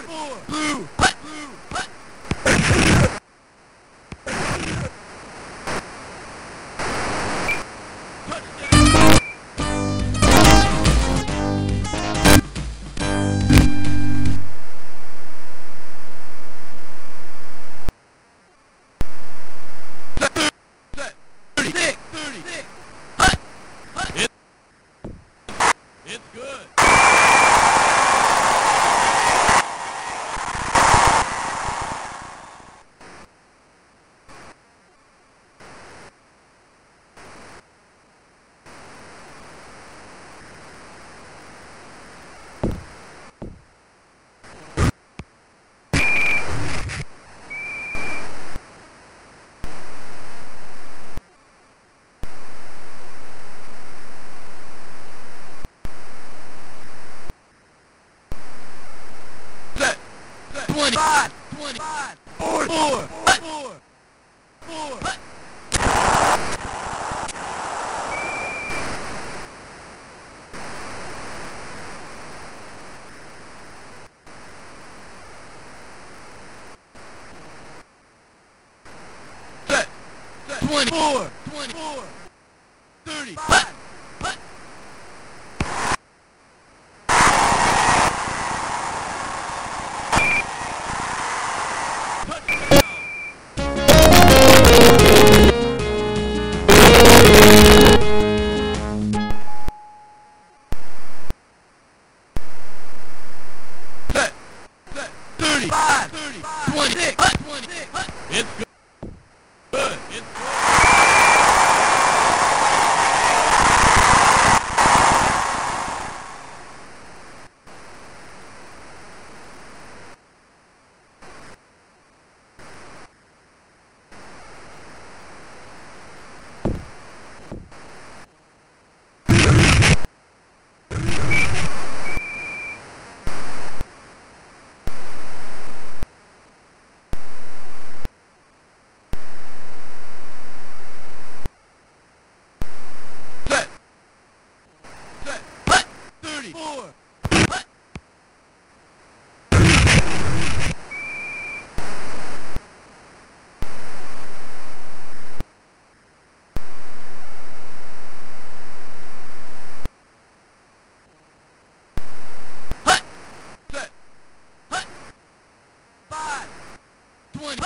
Blue. It's good. Set. 25. 25. 4. 4. 4. 4. Set. 24. 24. 35. Set. 35. 26. 26. It's good. Good. It's good. Set. Set. 34. Set. 5. 20.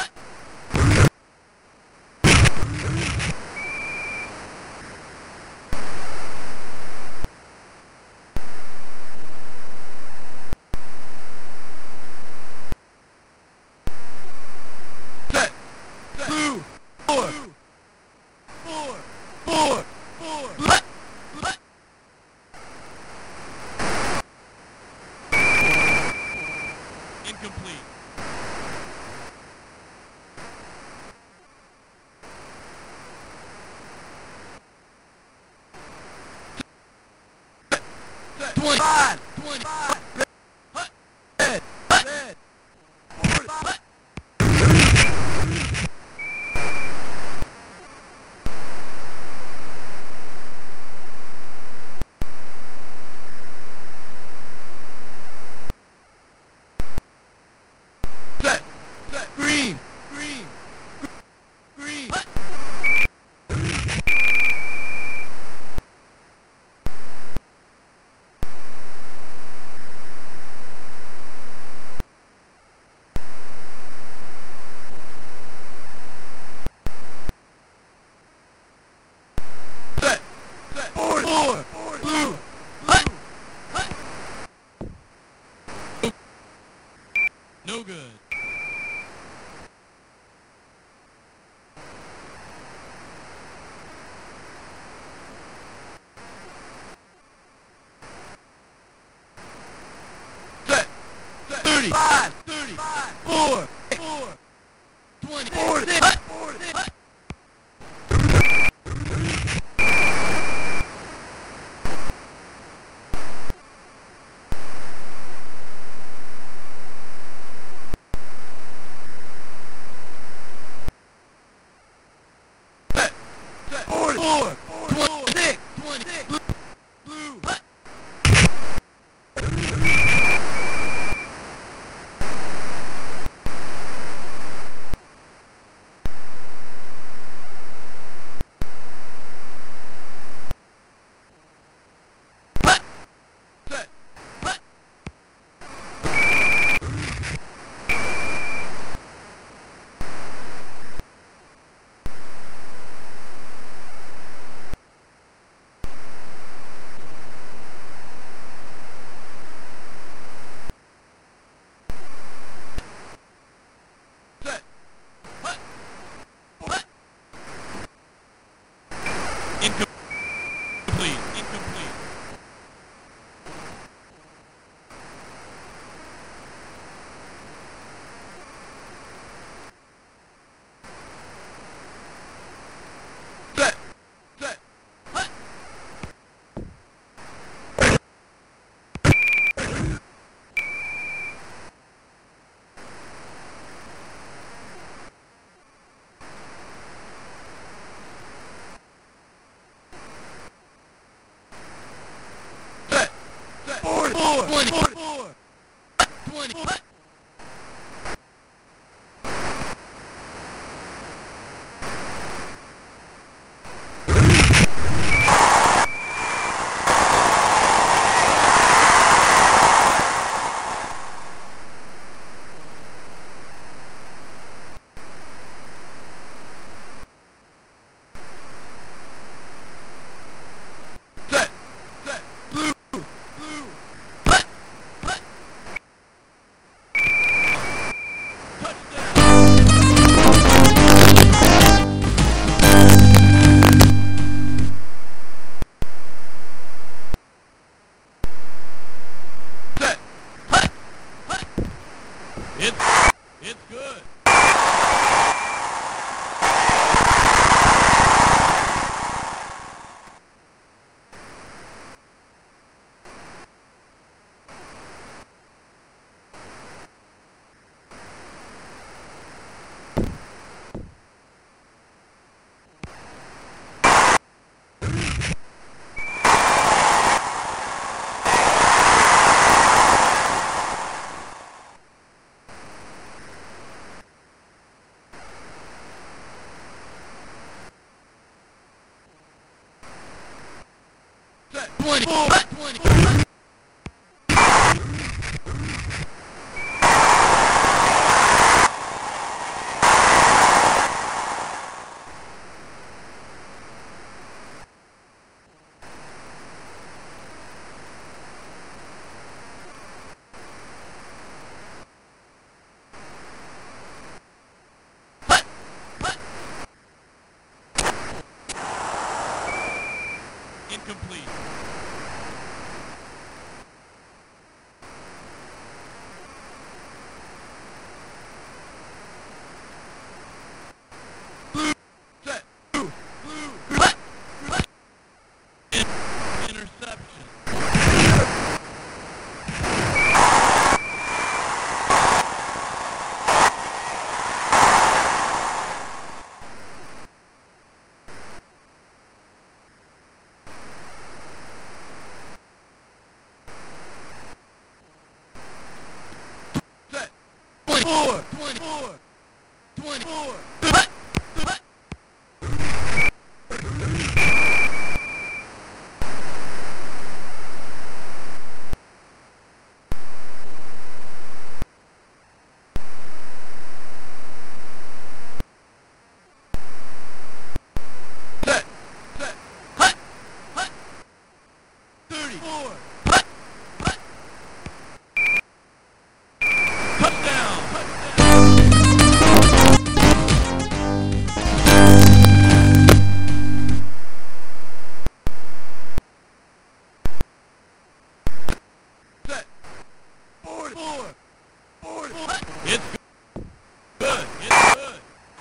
Set. Blue. 4. 4. 4. 4. Incomplete. Set. 25. 25. Red. Red. 45. Set. Set. Green. Green. Green. Set. Set. 4. 4. Blue. No good. Set. Set. 35. 35. 4. 4. 20. 46. 46. Set. Set. 44. 26. 26. Blue. Blue. It's good. Set. 20. 20. Incomplete. Blue. Set. Blue. Blue. Interception. Set. 24. 24. 24. Set. Set. Hut. Hut. 34. Hut. Hut. Touchdown. Set. 44. 44. It's good. It's good.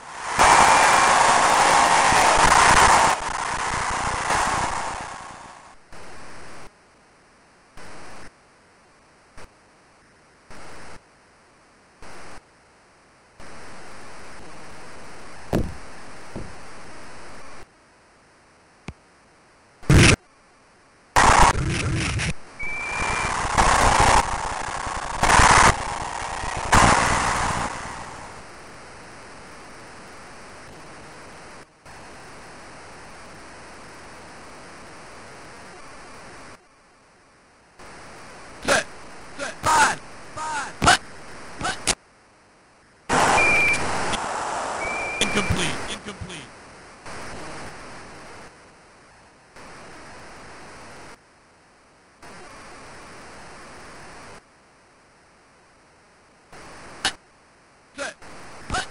Set. Set. 5. 5. Hut. Hut. Incomplete. Incomplete. Set. Hut.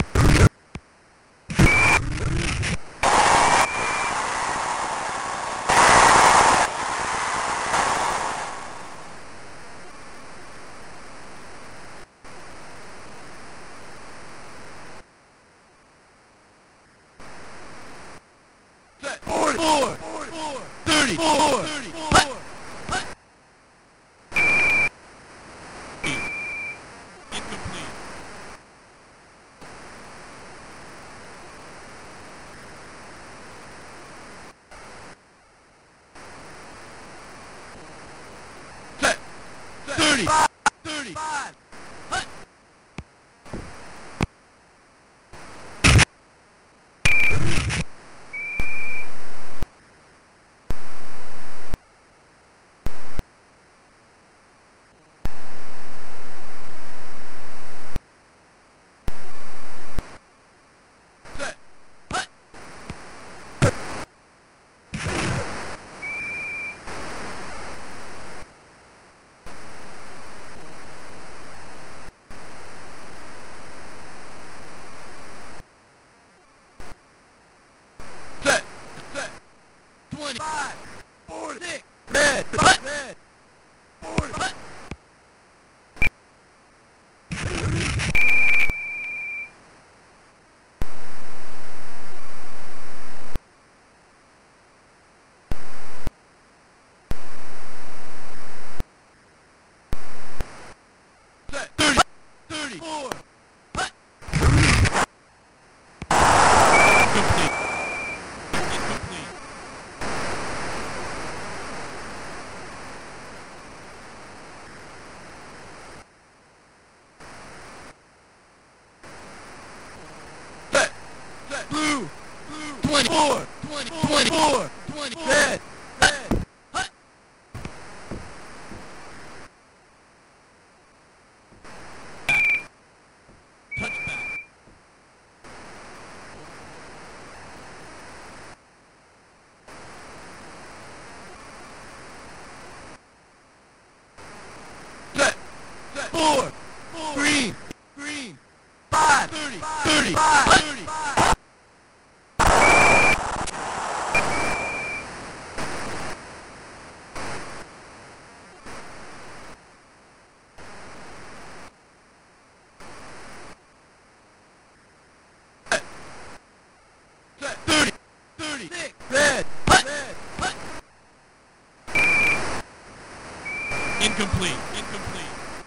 Set. 44. 34. 34. Hut. Incomplete. Set. 35. Hut. Set. Hut. Set. Set. 25. 46. Red. Hut. Red. 40. Hut. Set. 30. 34. Hut. Complete. Incomplete. Set. Set. Blue. Blue. 24. 24. 20. Red. Red. Hut. Touchback. Set. Set. 4. Green. Green. 5. 30. 35. 35. Set. 30. 36. Red. Hut. Red. Hut. Incomplete. Incomplete.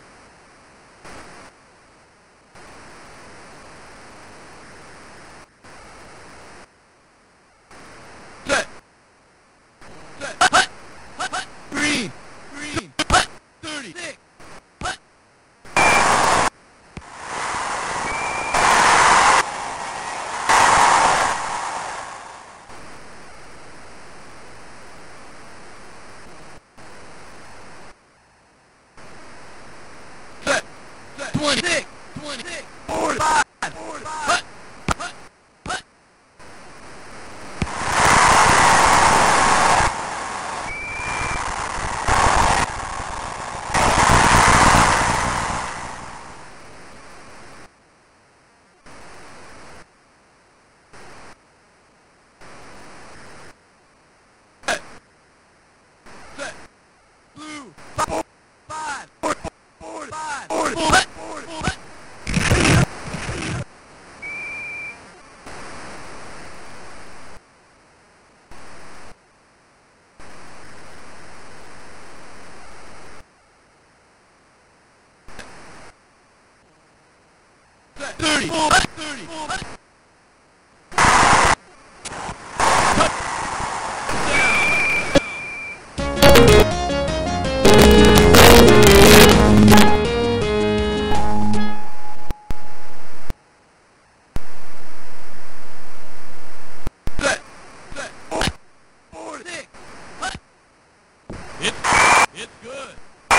Set. Set. Hut. Hut. Hut. Green. Green. Hut. 36. Hut. Set. Set. 26. 26. 45. 45. Hut. Hut. Hut. Set. Set. Blue. 5. 45. 40. Hut. 40. Hut. Set. 30. Hut. 30. Hut. Set. Set. 46. Hut. It's good.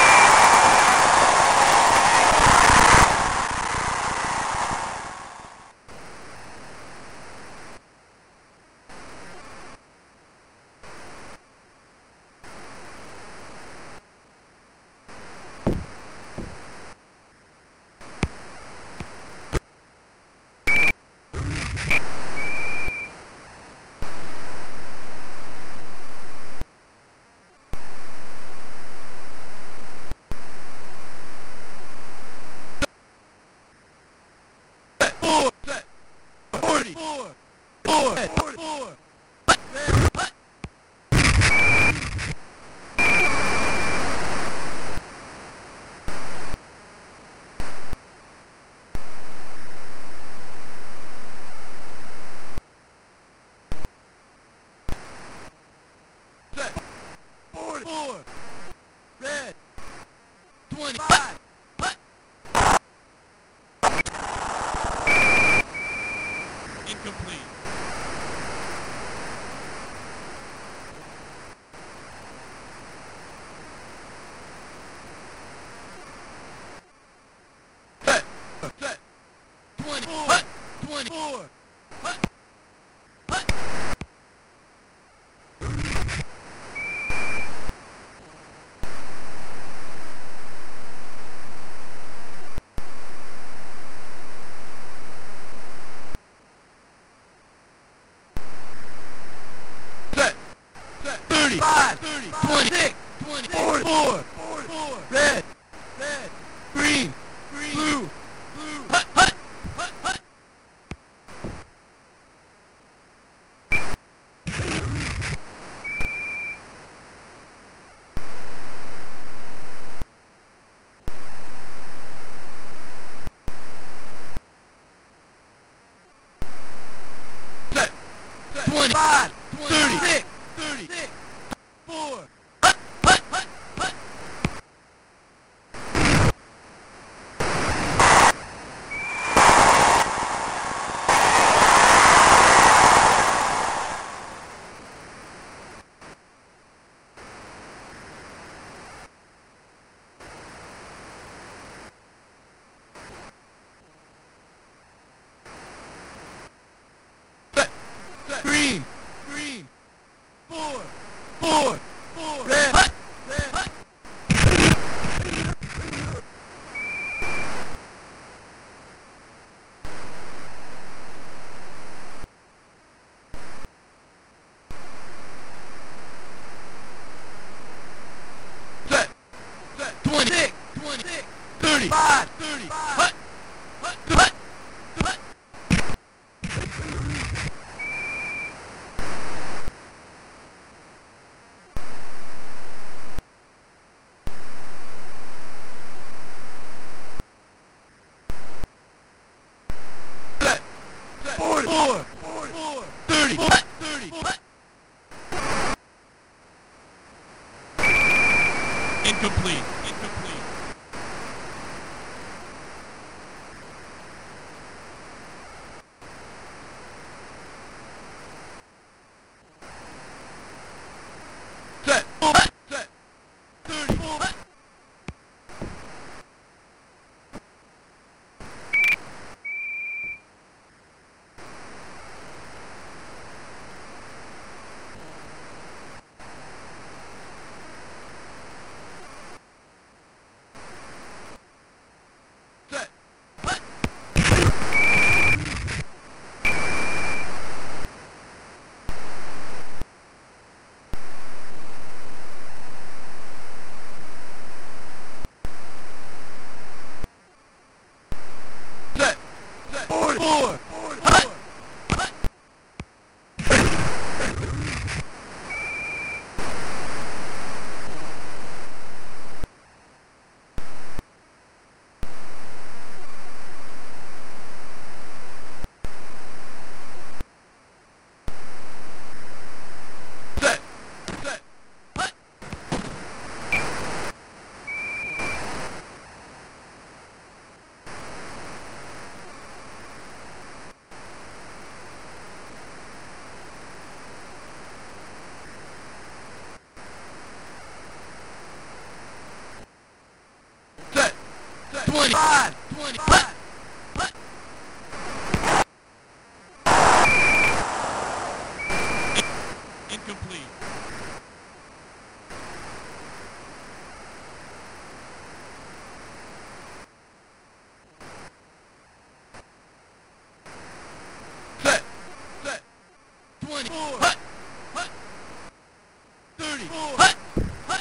Set. 4. Set. 44. 4. 44. Hut. Red. Hut. Set. 44. Red. 20. Incomplete. Set. Set. 20. Hut. 24. Hut. Hut. Set. Set. 35. 30. 26. 24. 4. Red. Red. Green. Green. Blue. Blue. Hut. Hut. Hut. Hut. Set. Set. 25. 36. 36. 4. Hut. Hut. Hut. Hut. Set. Set. Green. Green. 4. Red. Hut. Red. Hut. Set. Set. 26. 26. 35. 30. Hut. Hut. Hut. Hut. Set. Set. 44. 30. Hut. 30. Hut. Incomplete. Incomplete. Set. Hut. Set. 30. Hut. Set. Hut. Set. Set. 44. Hut. Hut. Set. Set. Hut. Set. Set. 25. 20. Hut. Hut. Incomplete. Set. Set. 24. Hut. Hut. 30. Hut. Hut.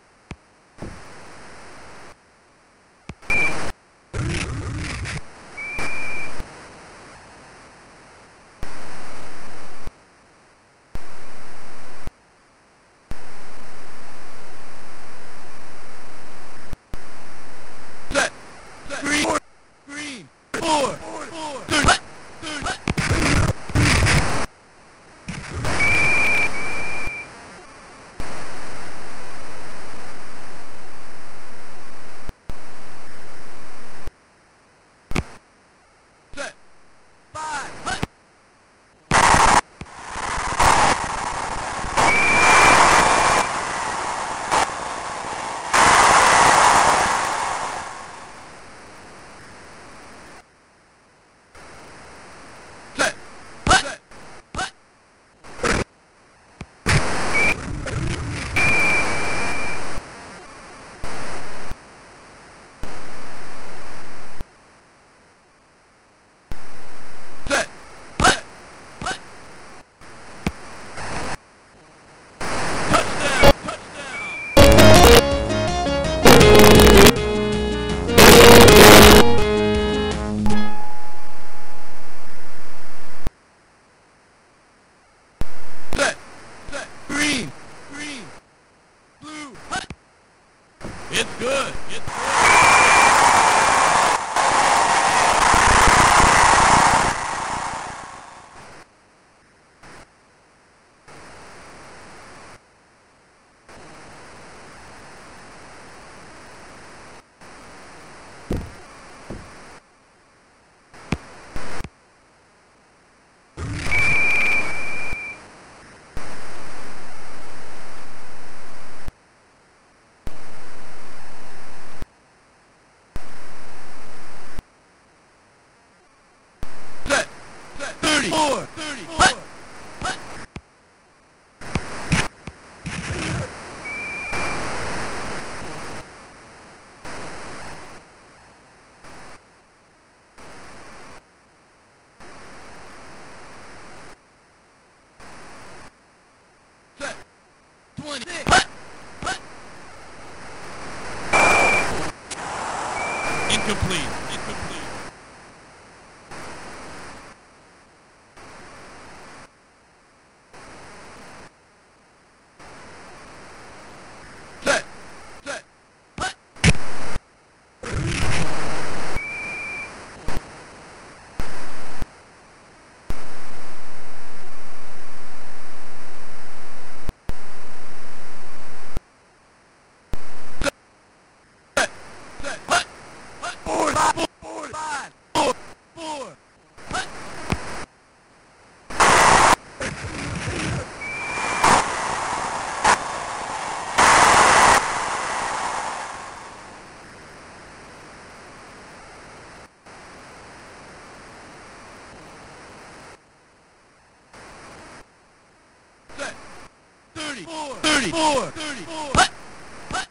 Set. Set. Green. Green. 4. 30. Hut. 30. Hut. Set. 5. Hut. 34, 34. Set. 26. Incomplete. Incomplete. Set. Set. Hut. Set. Set. Hut. Hut. 4, 5, 4, 4. Hut. Set. 34, 34, 34. Hut. Hut.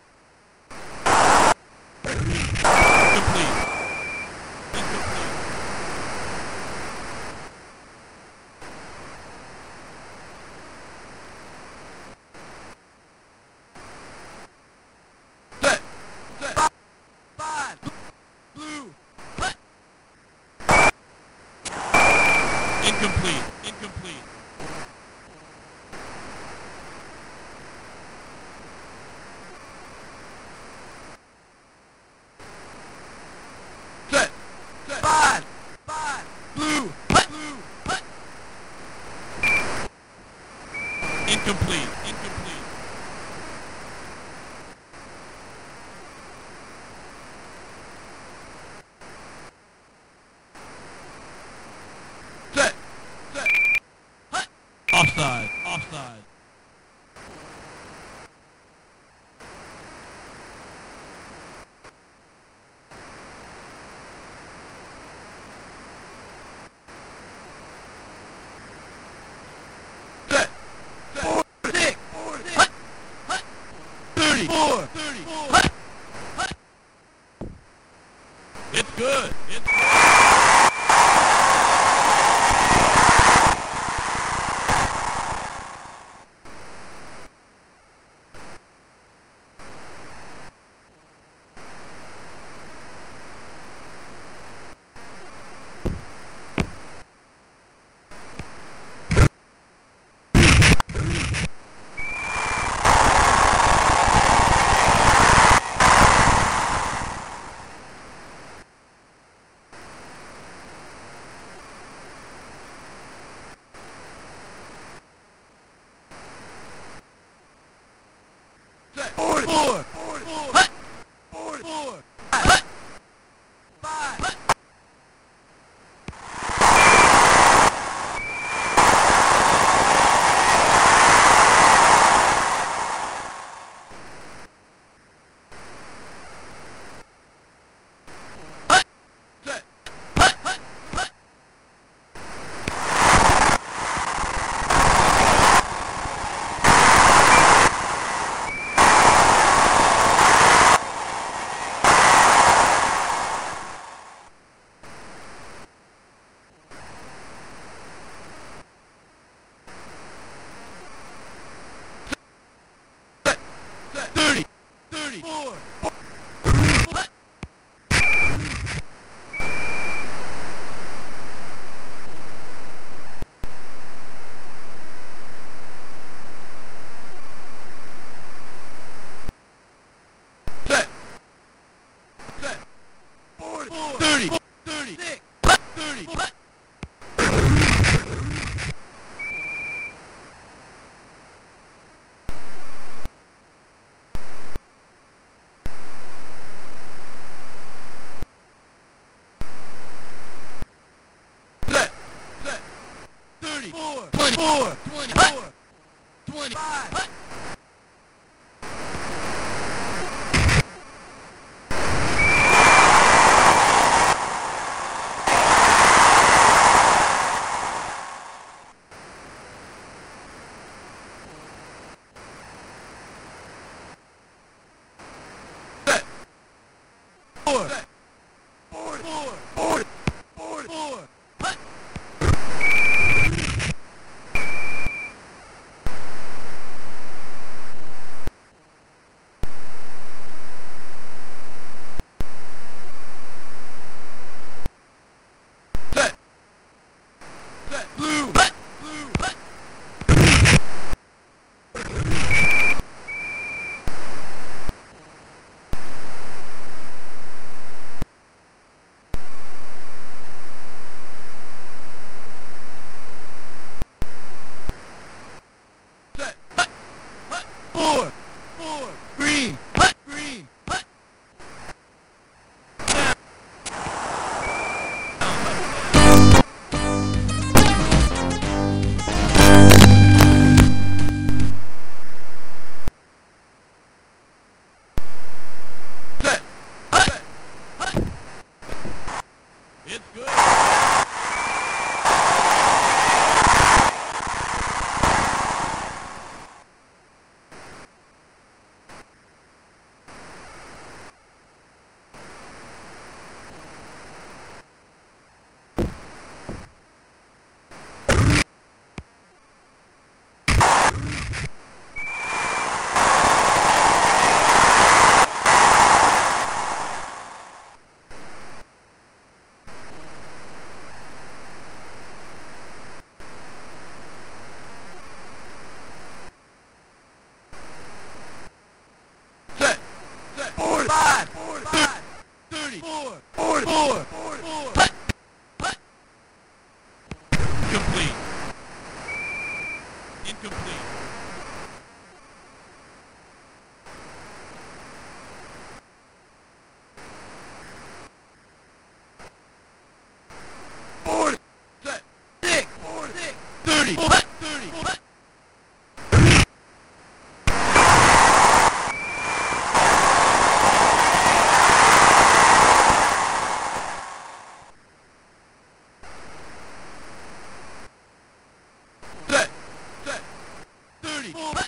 Incomplete. Incomplete. Set. Set. 5. Blue. Hut. Incomplete. Incomplete. Set. Set. 5. 5. Blue. Hut. Blue. Hut. Incomplete. Incomplete. Set. Set. Hut. Offside. Offside. Set. Set. 4, 6. 4, 6. Hut. Hut. 34. 34. Hut. Hut. It's good. It's good. Set. 44. 44. Hut. 44. Hut. 5. Hut. Hut. Set. Hut. Hut. Hut. Set. 30. 34. Hut. Set. Set. 44. 30. 36. Hut. 30. Hut. Set. Set. 34. 24. 24. 25. Hut. 4, 4, green, hut, green, hut. Set, hut, hut. It's good. Set, set, 45, 45, 34, 44, 44, hut, hut. Complete. Incomplete. Set, 6, 30, hut, 30, hut. Set, set, 30, hut.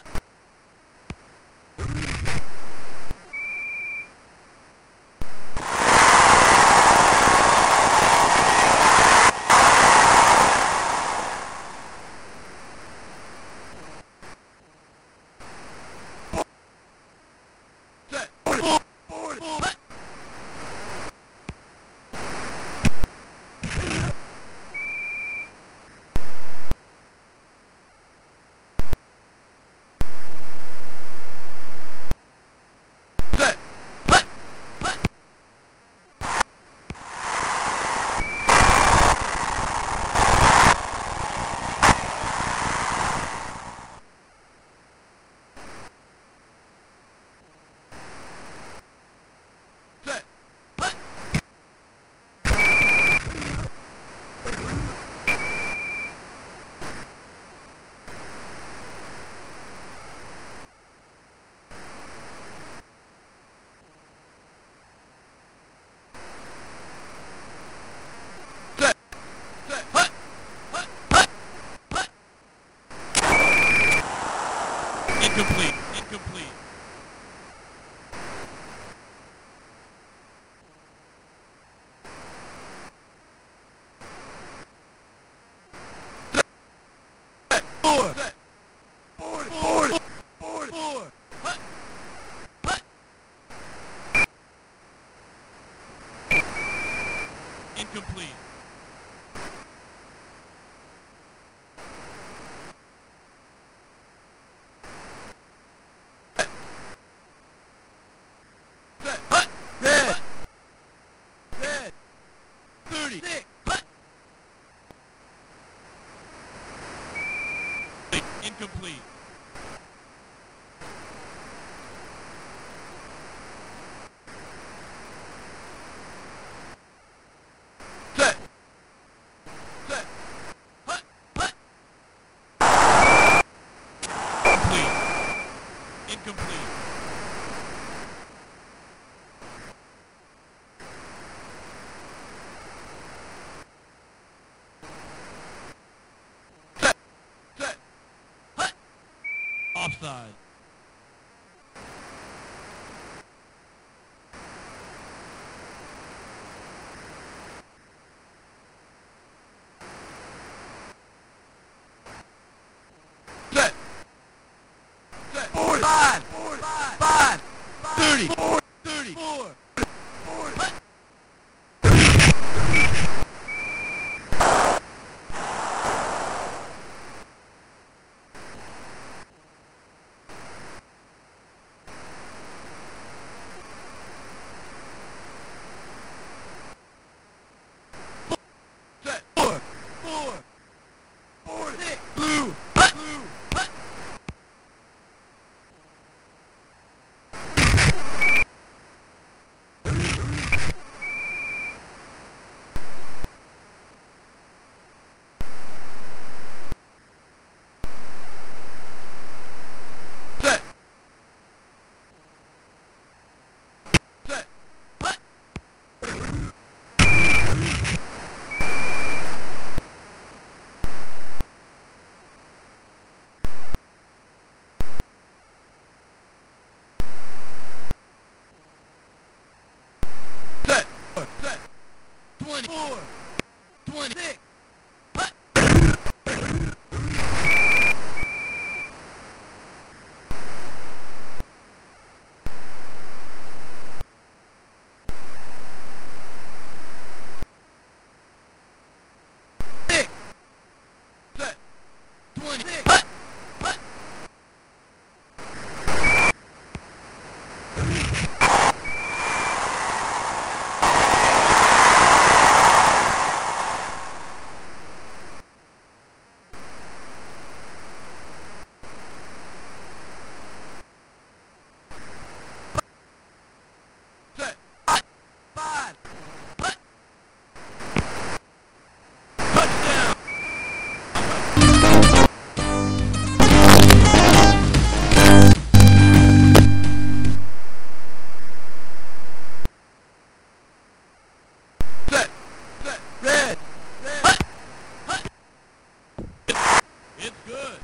Set, 44, 44, hut. Set, hut, hut. Set, hut. Set, set, hut, hut, hut, hut. Incomplete, incomplete. Set, 4, set, 44, 44, hut, hut. Incomplete. Set, hut, red, red, 36, hut. Incomplete. Set, set, hut, hut. Complete. Incomplete. Set, set, hut. Offside. Set, set, 45, 45, 30, 34, hut. 24, 26, hut. Six, set, 26, hut, hut. Set, hut, 5, hut. Touchdown. Set, set, red, hut, hut. It's good.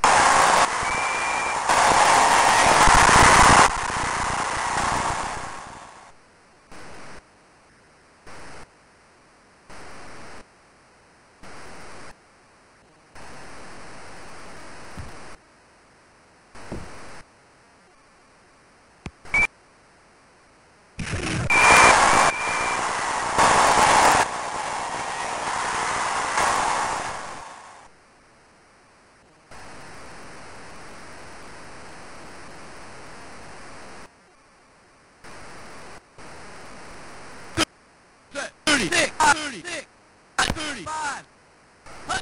Set, 36, 36, 35, hut.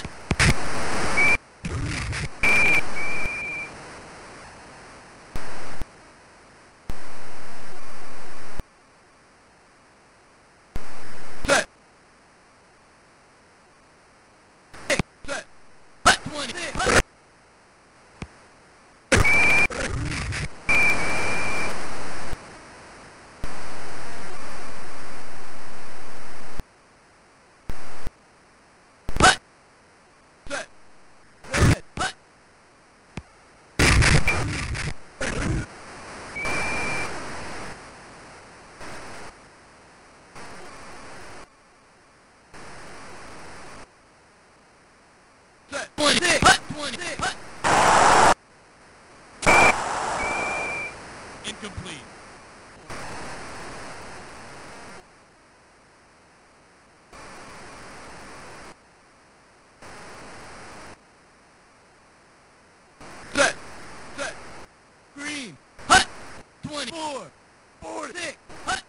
Set, set, hut, 26, hut. Hut, set, red, hut. Set, 26, hut, 26, hut. Incomplete. Set, set, green, hut, 24, 46, hut.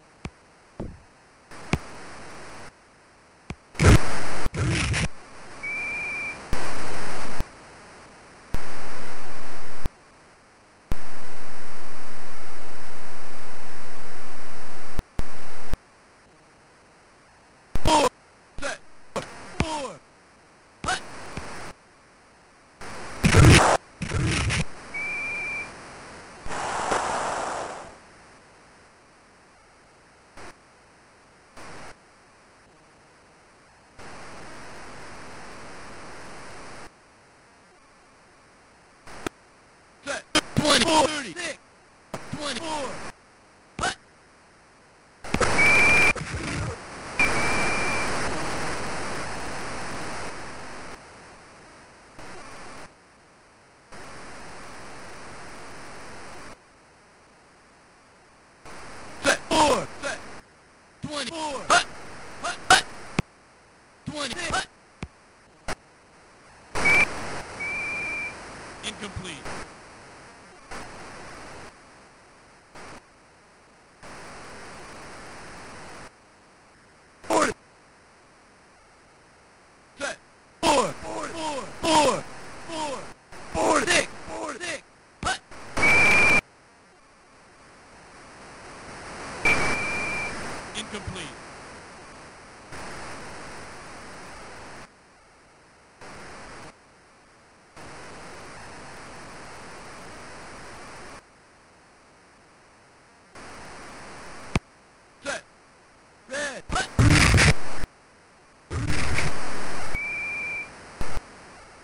Four, set, 4, hut. Set, 24, 36, 24, hut. Set, 4, set, 24, hut, hut, hut. 26, hut. Incomplete. Forty. Set, 4, 4, 4, 4, 4, 46, 46, hut. Incomplete. Set, red, hut.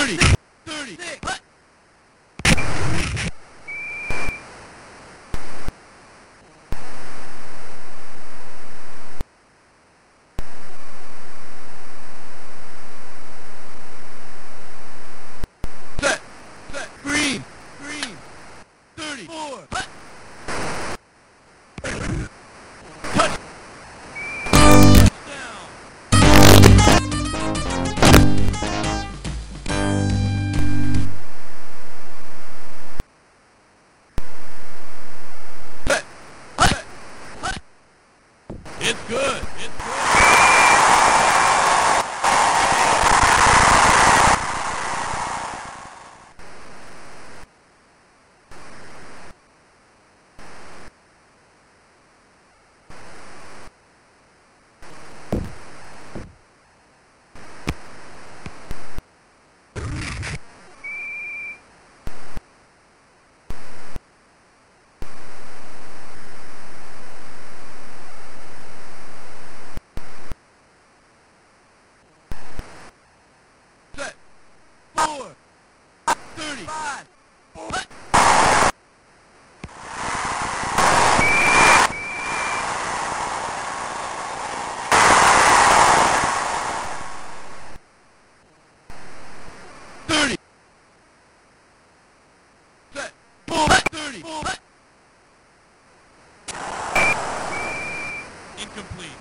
30, 36, hut. Set, green, 34, hut. Touch. Down. Set, hut. It's good. It's good. Set, 4, 35, hut. Set, 4, 34, hut. Incomplete.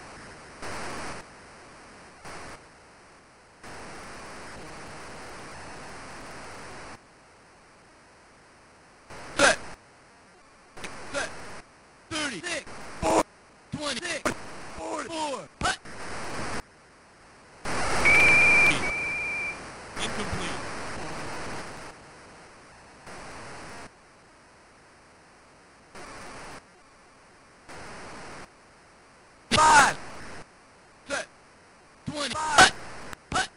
Set, 36, 4, 26, 44, hut. Incomplete. Five. Set, 20, hut. Hut.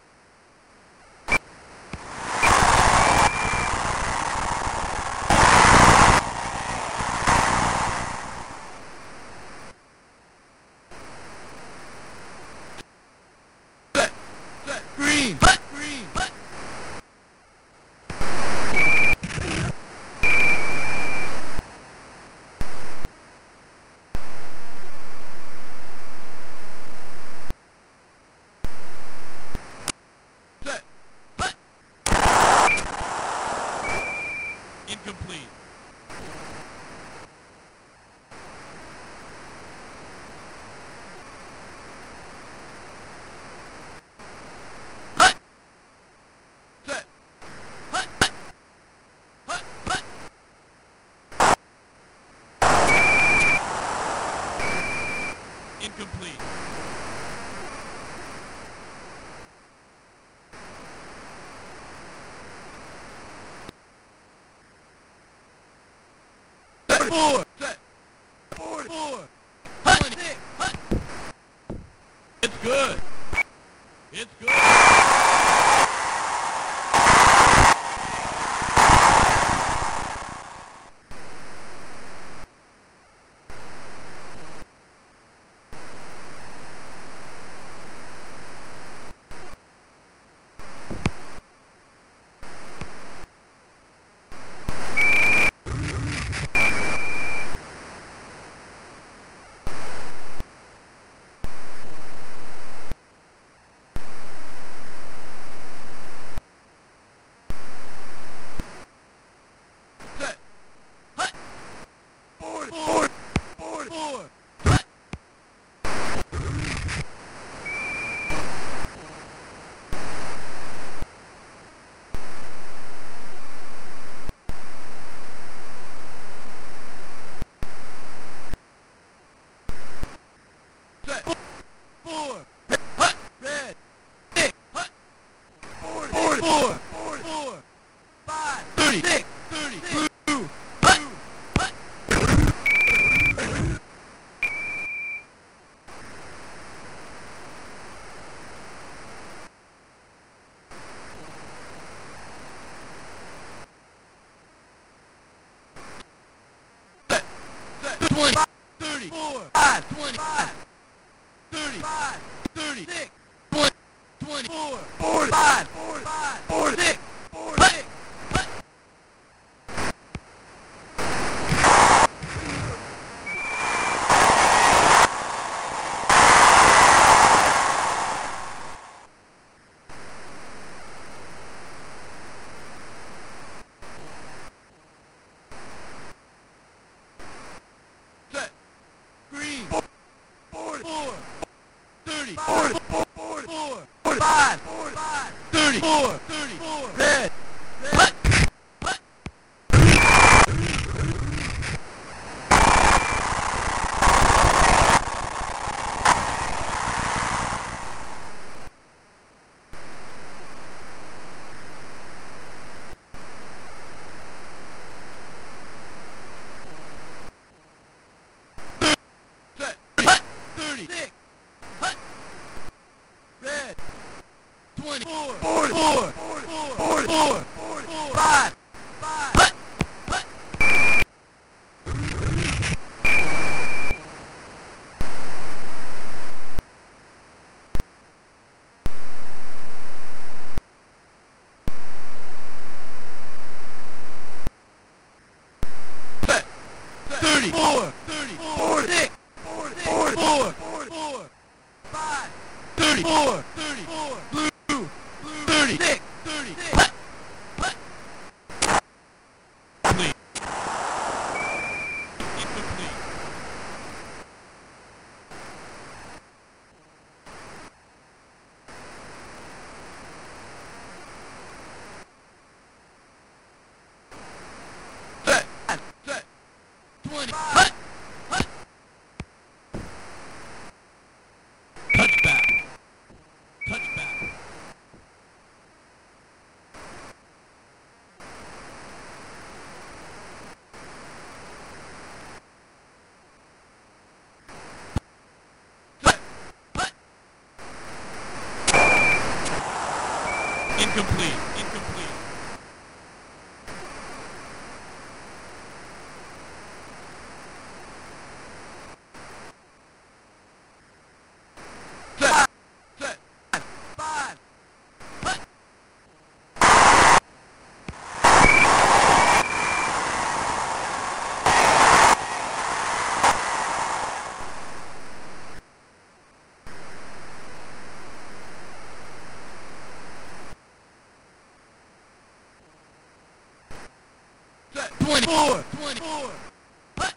Set, green, hut. Green, hut. Set, hut. Incomplete. Hut. Set, hut. Hut. Hut. Incomplete. Set, 4, set, 44, hut. 26, hut. It's good. It's good. Set, hut. 44, 44, hut. Set, 4, hut. Red, 6, hut. 44, 44, 5, 36, 32, hut. Hut. Set, 20, 34, 5, 25, 35, 36, 20, 24, 45, 45, 34, 34, red, hut, hut. 36, hut, red, 24, 44, 44, 45, hut, hut. 34, 34, 6, 44, 5, 34, 34, blue, 36, 36, hut, hut. Complete. Incomplete. Set, 20, hut, hut. Touchback. Touchback. Set, hut. Incomplete. Incomplete. Set, set, 5, hut. 24, 24, hut.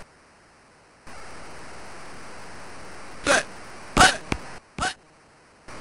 7, hut, hut.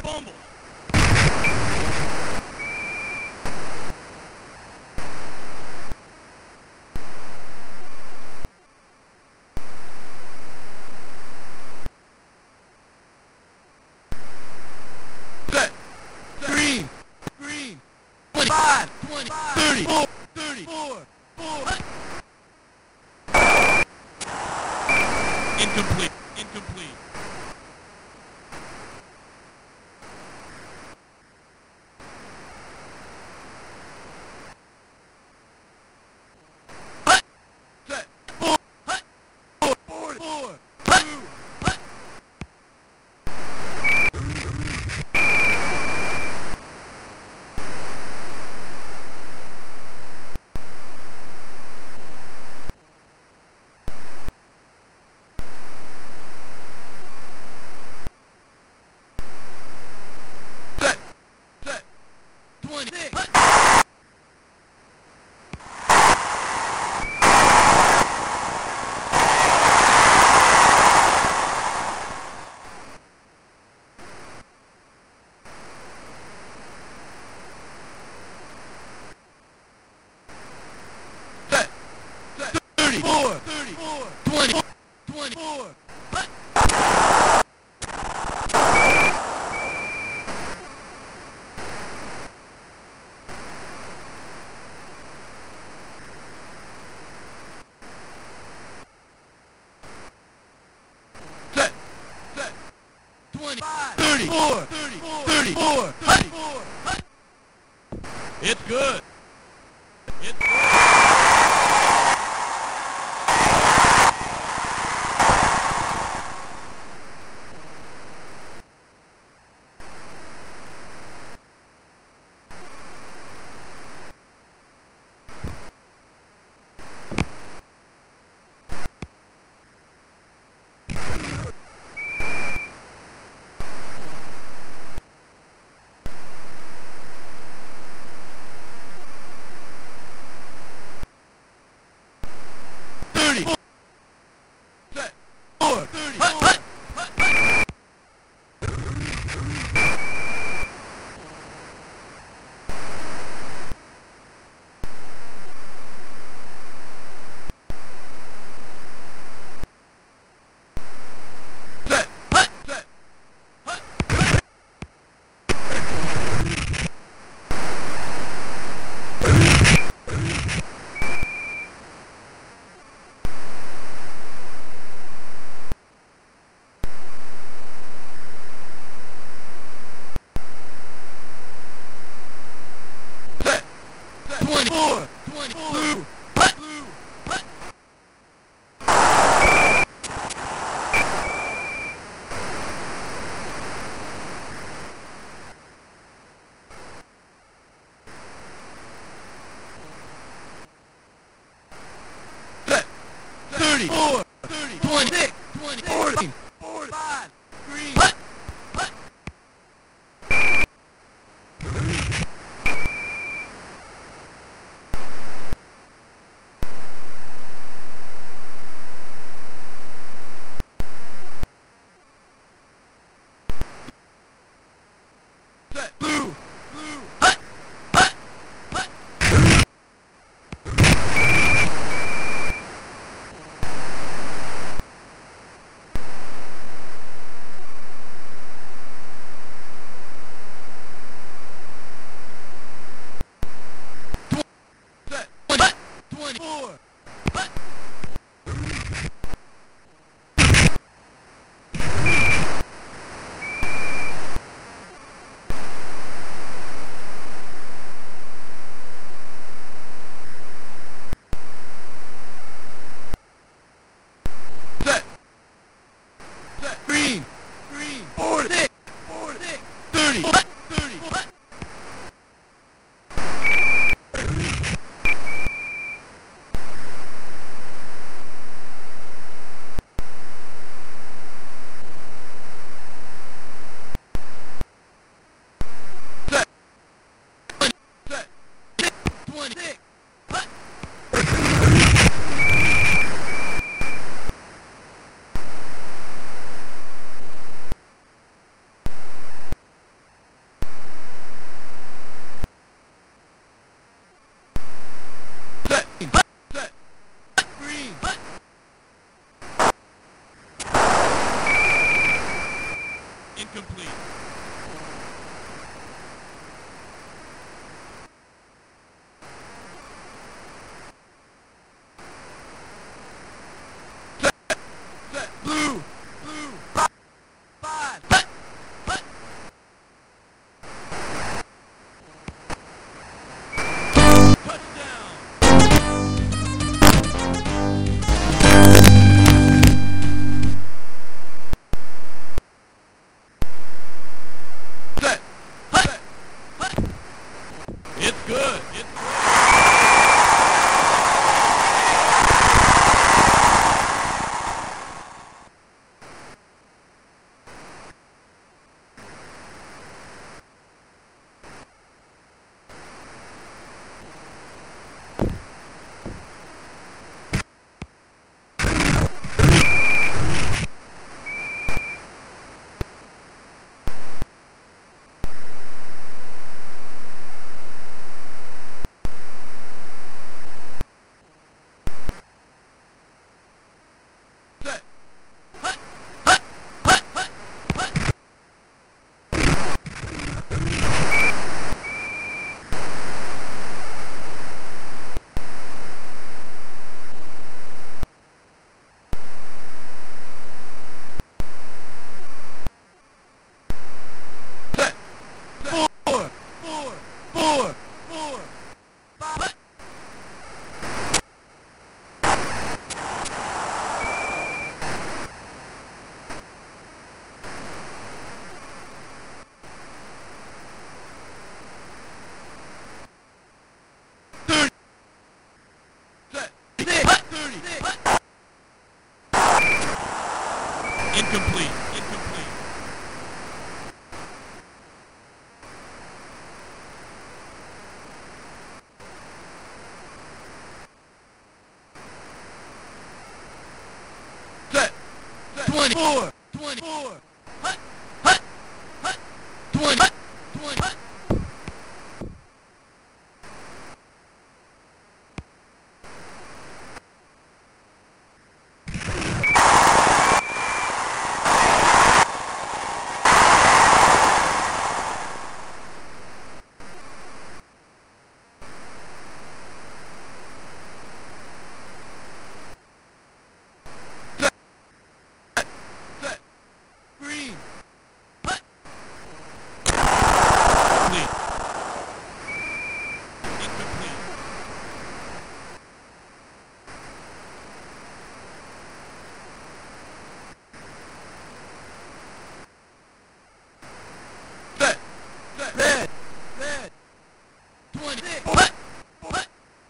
fumble. Set. Green. Green. 25, 20, 30, 34, 4. Incomplete. Incomplete. Hut. Set. 4. Hut. 4. 4. 4. 2. Hut. Set. Set. 26. Hut. Set. Set. 34. 34. 20. 24. Hut. Set. Set. 25. 34. 34. 34. 34. Hut. It's good. It's good. Set. 4. 30. Hut. Hut. Hut. Hut. Set. Hut. Set. Hut. Set. Set. 24. 24. Blue. Hut. Blue. Hut. Set. 34. 30. 26. 24. 45. Green. Hut. Hut. Set. Blue. Blue. Hut. Hut. Hut. Incomplete. Set. Blue. Five. Hut. Touchdown. Set. Hut. It's good. It's good. Set. Hut. Hut. Hut. Hut. Hut. Set. Four. Five. Set. Six. 30. Incomplete. Set. 24. Hut. Hut. Hut. 20. Hut. 20. Hut. Set. Green. Hut. Complete. Incomplete. Set. Red. 20. Hut. Hut.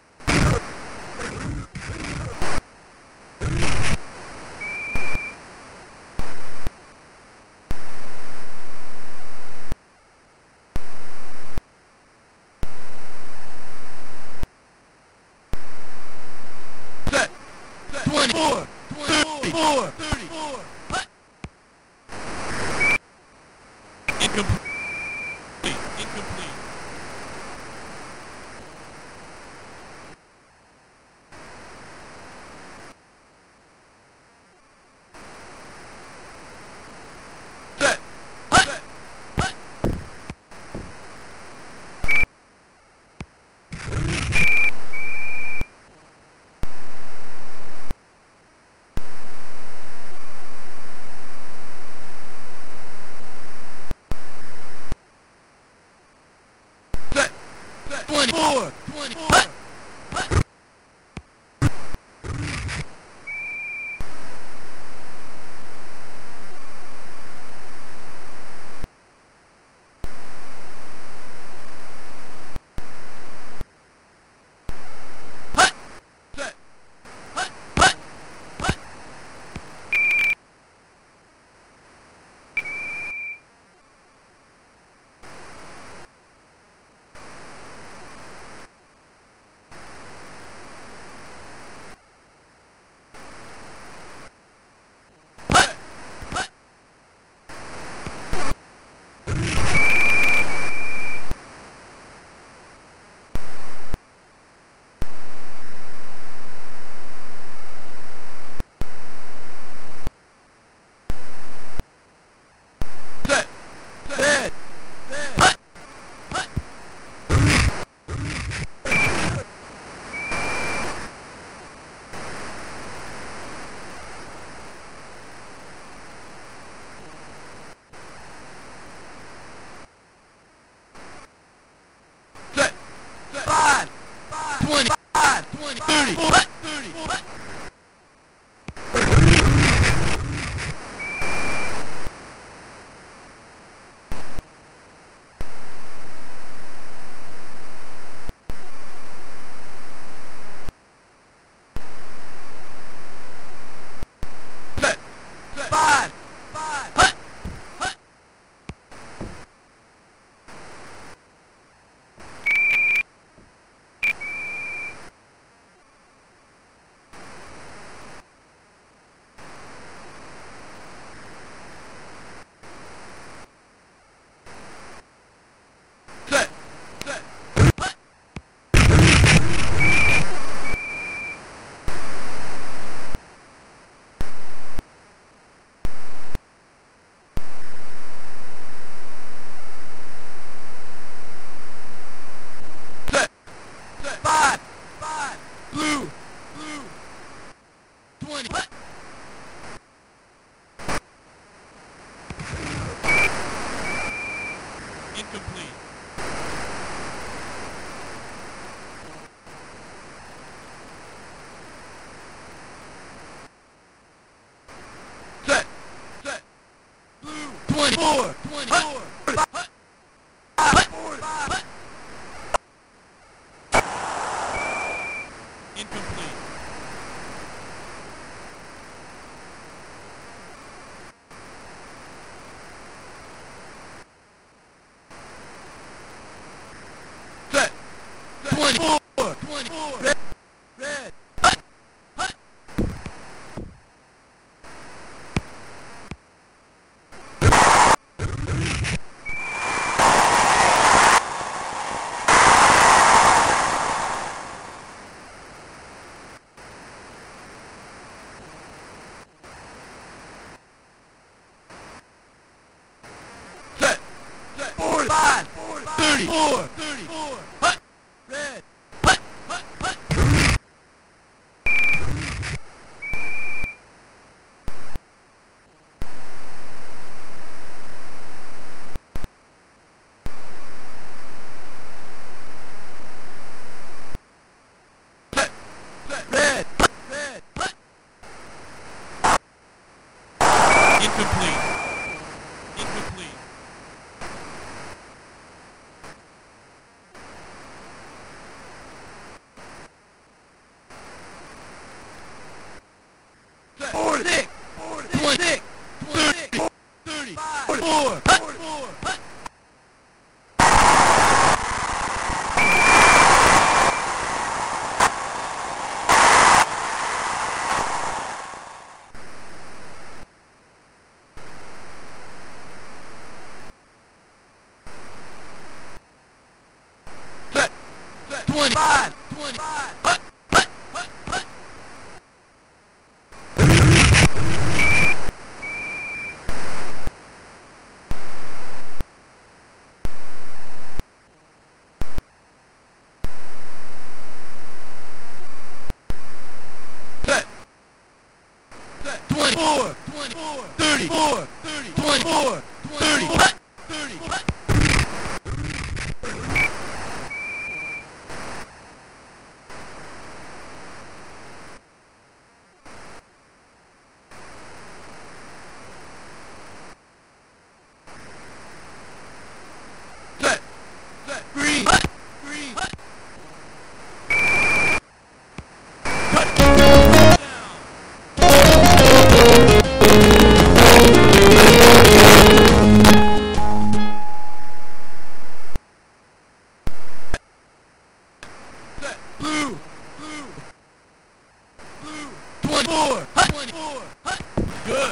Set. 24. 34. Hut. Incomplete. Set. Hut. Hut. Set. 24. Hut. Hut. Hut. Set. Hut. Hut. Hut. Incomplete. Set. 24. 24. Red. Red. Hut. Hut. Set. Set. 45. 34. 34. Hut. Red. Hut. Hut. Hut. Set. Set. Red. Red. Hut. Incomplete. Incomplete. Set. 46. 26. 30. 34. Hut. 4. Hut. Set. Set. 25. 25. Hut. Hut. Hut. Hut. Set. Set. 24. 24. 34. 30. 24. 30. Hut. 30. Hut. Set. Set. Green. Hut. Green. Hut. Cut. Down. Set. Blue. Blue. Blue. 24. Hut. 24. Hut. Good.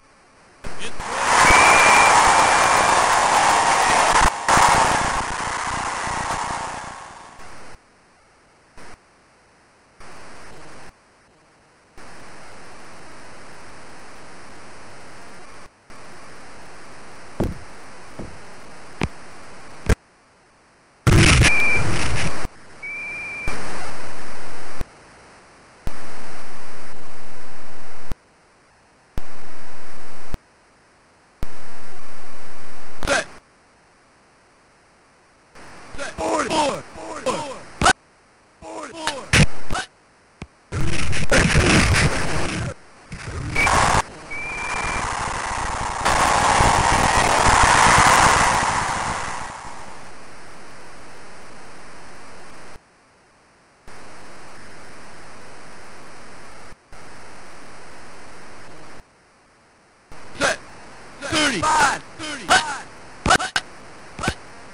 Set. Set. 44. 44. Hut. 44. Hut. Set. 35. 35. Hut. Hut.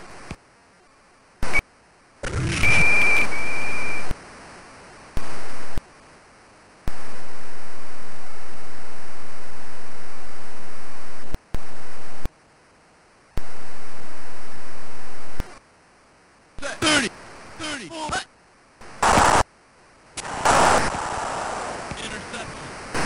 Set. 30. 30. Hut. Interception.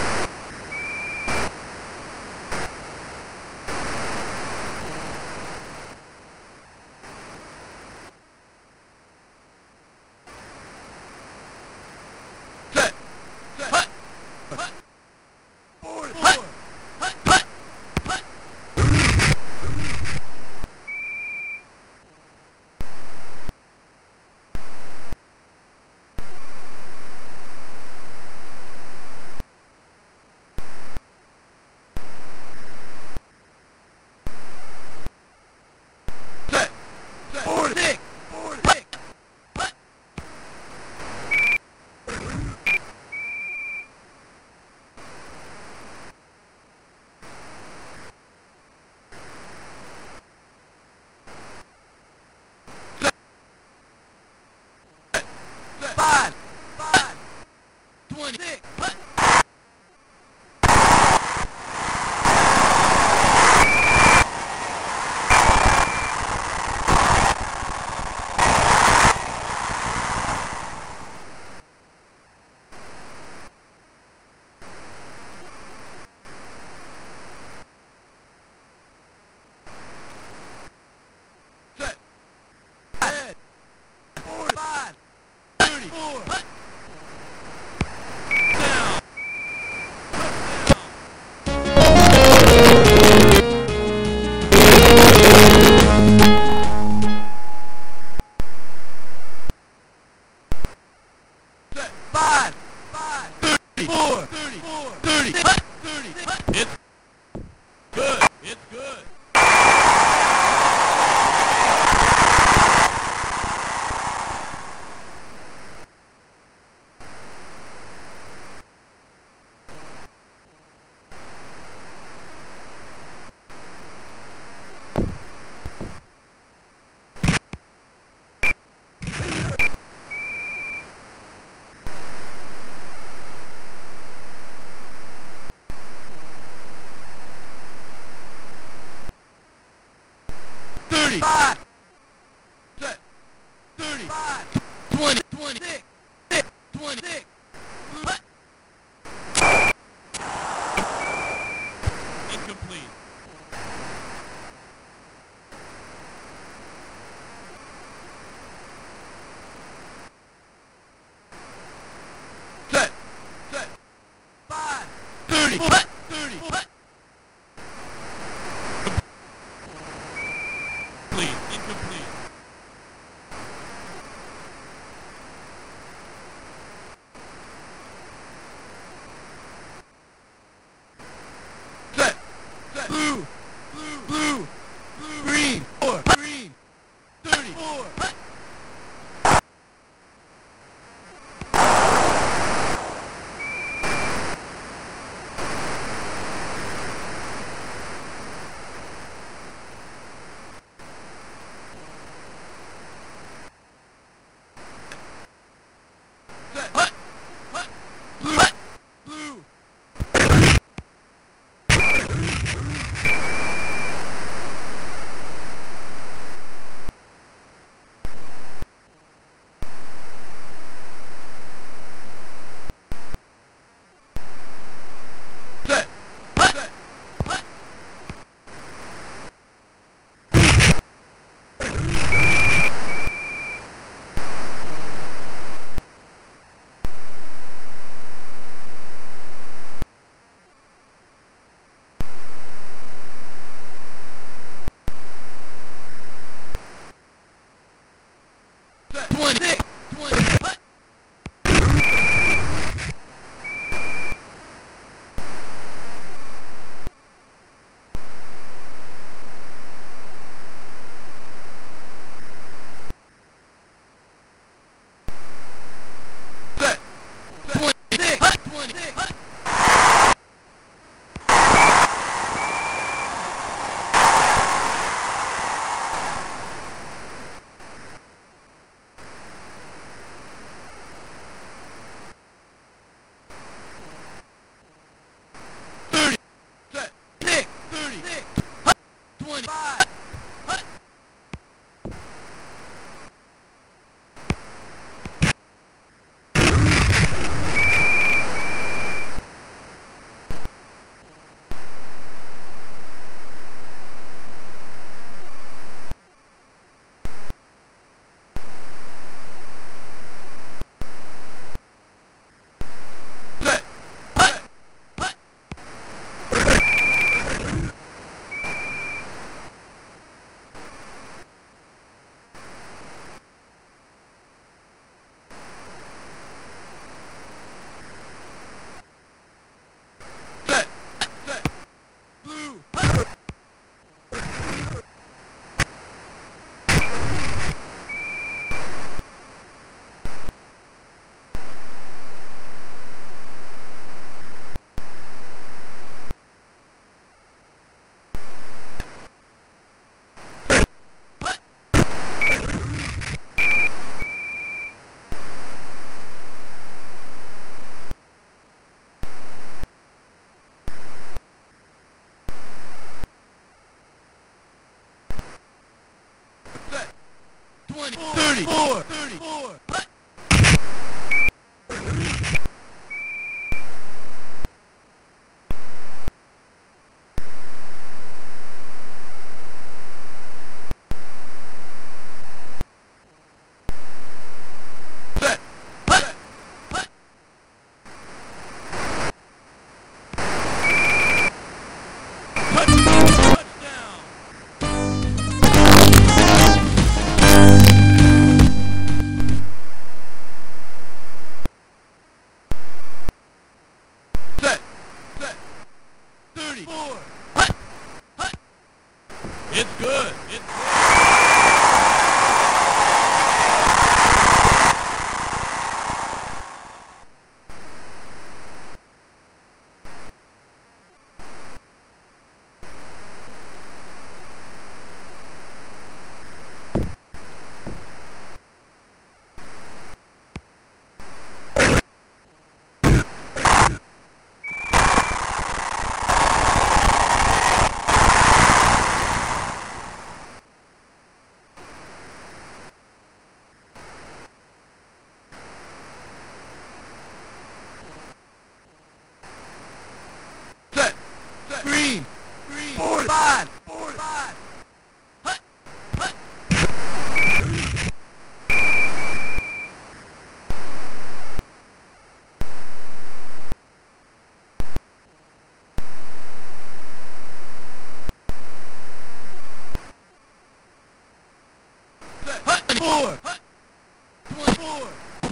Set. Set. Hut. Hut. 44. Hut. Hut. Hut. Hut. Set. 5, 34, 30, hut, 30, hut. It's good. It's good. Five. Set. 35. 20. 26. 26. What? Incomplete. Set. Set. 5. 30. What? 30. What? Incomplete. Set. Set. Blue. Blue. Blue. Blue. Green. 4. Green. 34. Hut. Hut. Hut. Blue. Hut. Blue. Set. Hut. Set. Hut. Set. 26. 20. Hut. Set. 26. Hut. 26. Hut. Set. 6. 36. Hut. 25. Hut. Set. Hut. Hut. Set. Set. Blue. Hut. Hut. Set. 20. 34. 34. Hut. Set. Hut. Hut. Touchdown. Green. Forward. Five. Hut. Hut. Hut. 24. Hut. 24.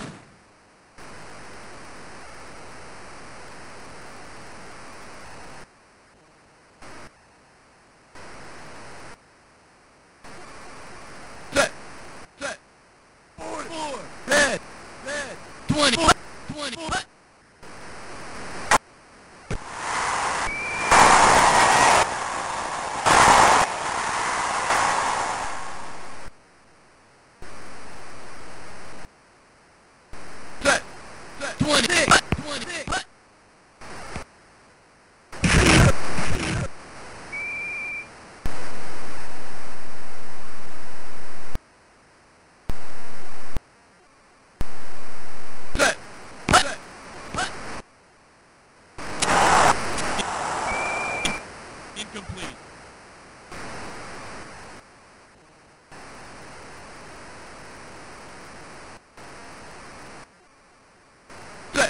Red. 20. 20. Set. 26. 26. Incomplete. Set.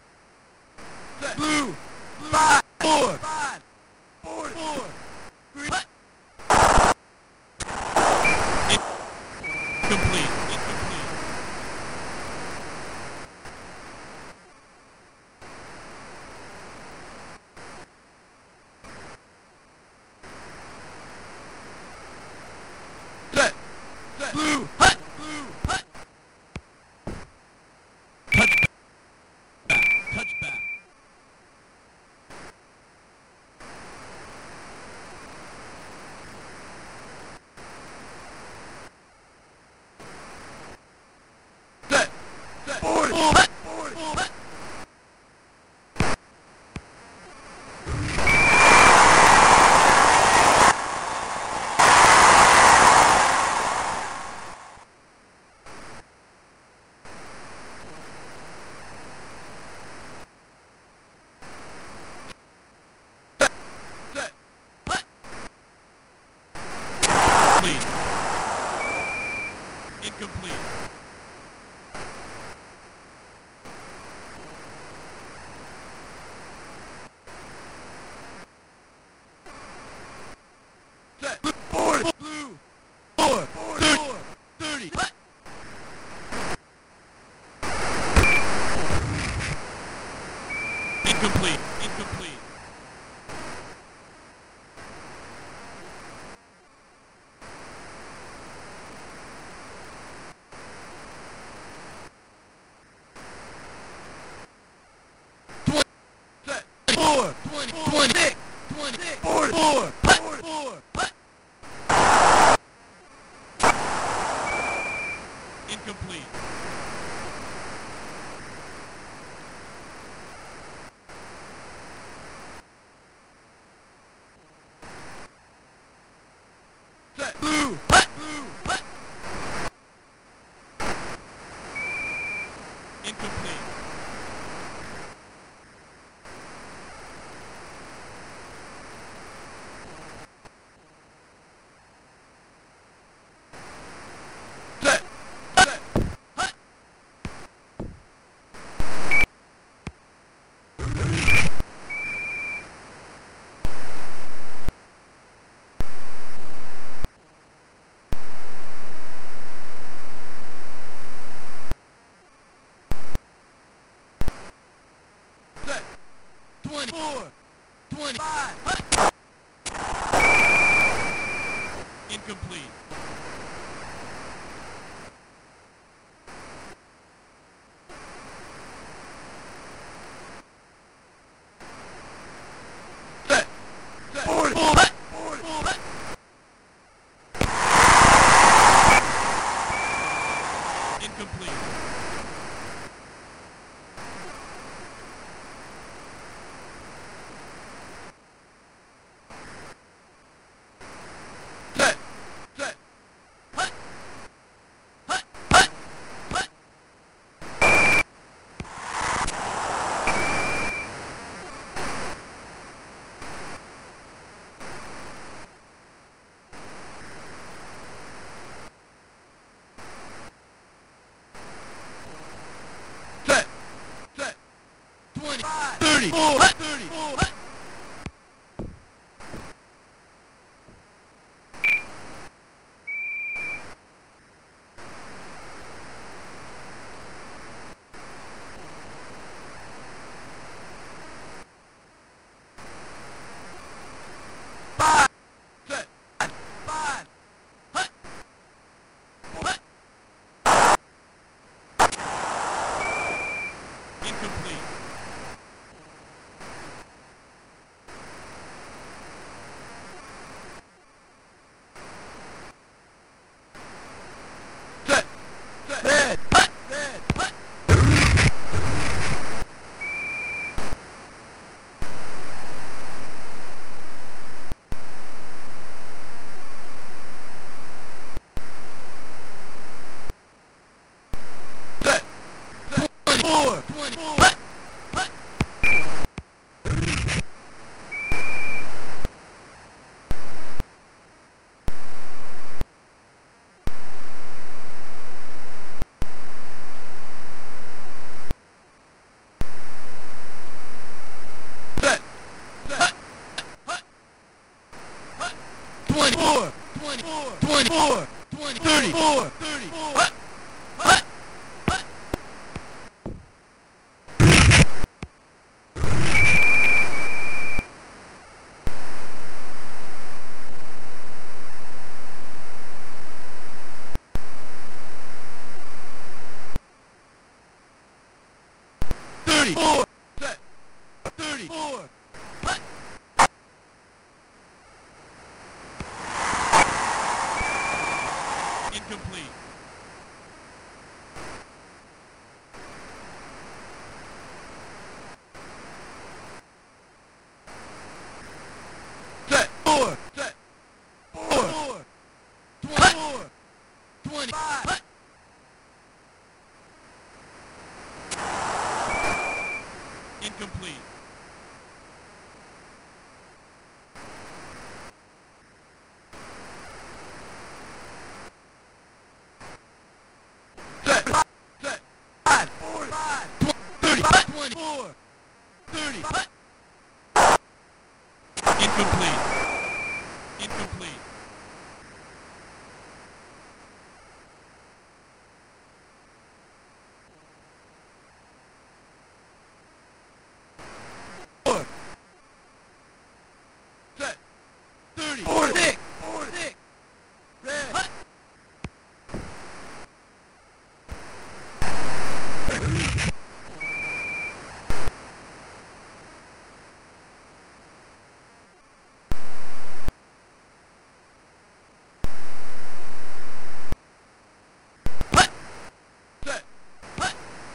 Blue. 5. 4. 4. Green. Incomplete. Blue. Hut. Blue. Hut. Touchback. Set. Forward. Hut. Hut. Incomplete. Set. Forward. Blue. 4. 30. Hut. Incomplete. Set. 4. 26. 4. Hut. 4. Hut. Incomplete. Set. Blue. Hut. Hut. Incomplete. Set. Hut. Set. 24. 25. Hut. Incomplete. Set. 40. Hut. 40. Hut. Incomplete. Set. Set. Hut. Hut. Hut. Hut. Set. Set. 20. 30. Hut. 30. Hut. Five. Set. 5. Hut. Hut. Incomplete. Set. Set. Red. Hut. Red. Hut. Set. 24. 20. Hut. Hut. Set. Set. Hut. Hut. 24. 24. 24. 20. 34. 30. Hut. Hut. Hut. Thirty-four. Set. 34. Hut. Incomplete. Set. 4. Set. 4. 24. 25. Hut. Incomplete. Set. Set. 5. 45. 30. 24. 30. Hut. Incomplete. Incomplete. Four. Set. 30. 46. 46. Red. Hut. Hut. Set. Hut.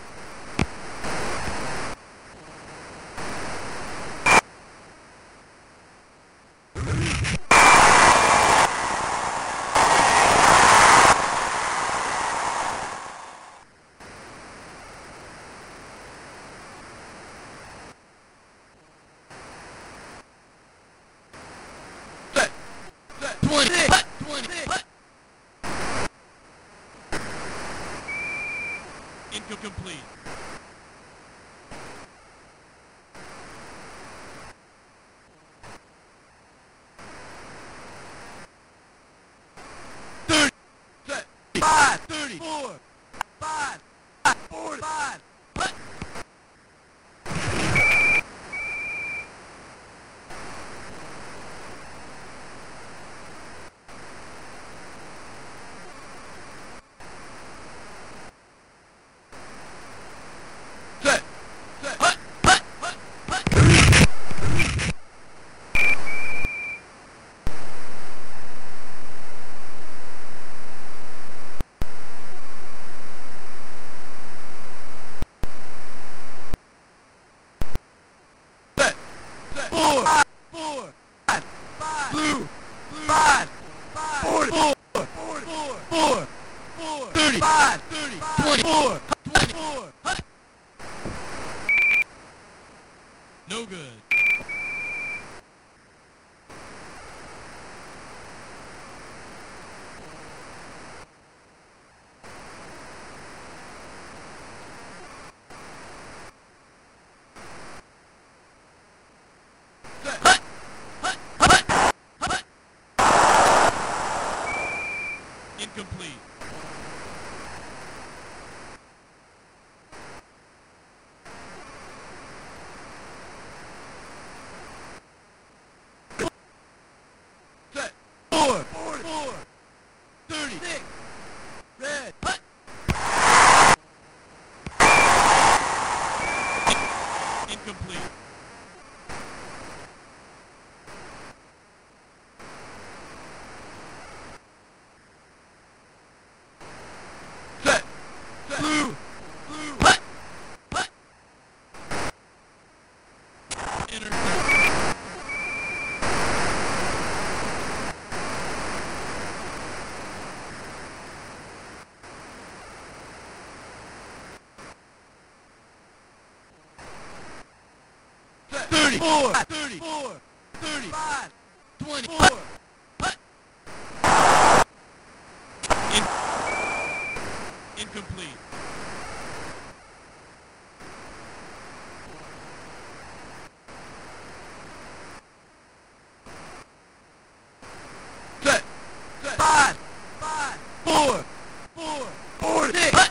Set. Set. 20. Hut. 20. Hut. Incomplete. Set. 5. 34. 5. 45. Hut. 4, 35, 24, 24. No good. Incomplete. Set. 4, 36. Red. Incomplete. Set. Blue. Hut. Intercept. Set. 34, 35, 24. Hut. Incomplete. Set. 5, 4, 6. Hut.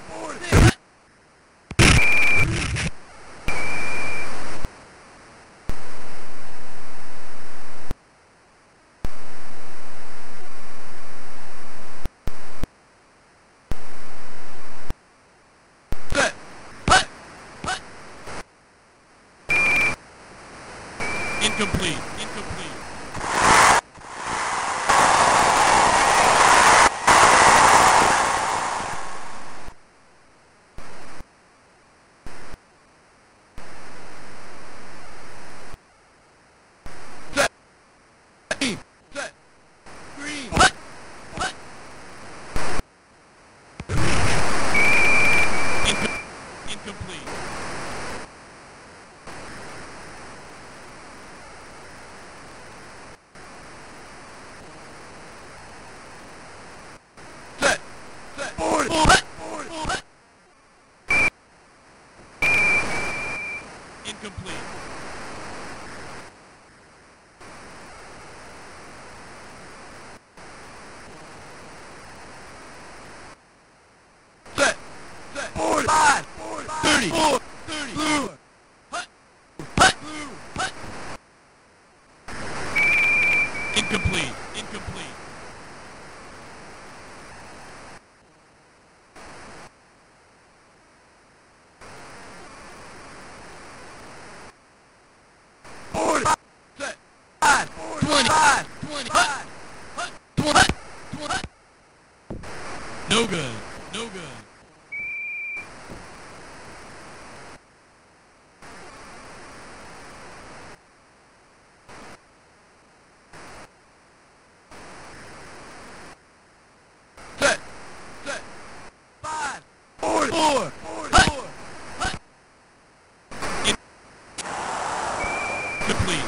Set. Hut. Incomplete. Set. Set. Green. Hut. Incomplete. Set. 40. Incomplete. Set. 45, 34, 30. Blue. Hut. Blue. Hut. Incomplete. Set. 25, 25. Hut. 20. No good. Set. 5, 4. Hut. Incomplete.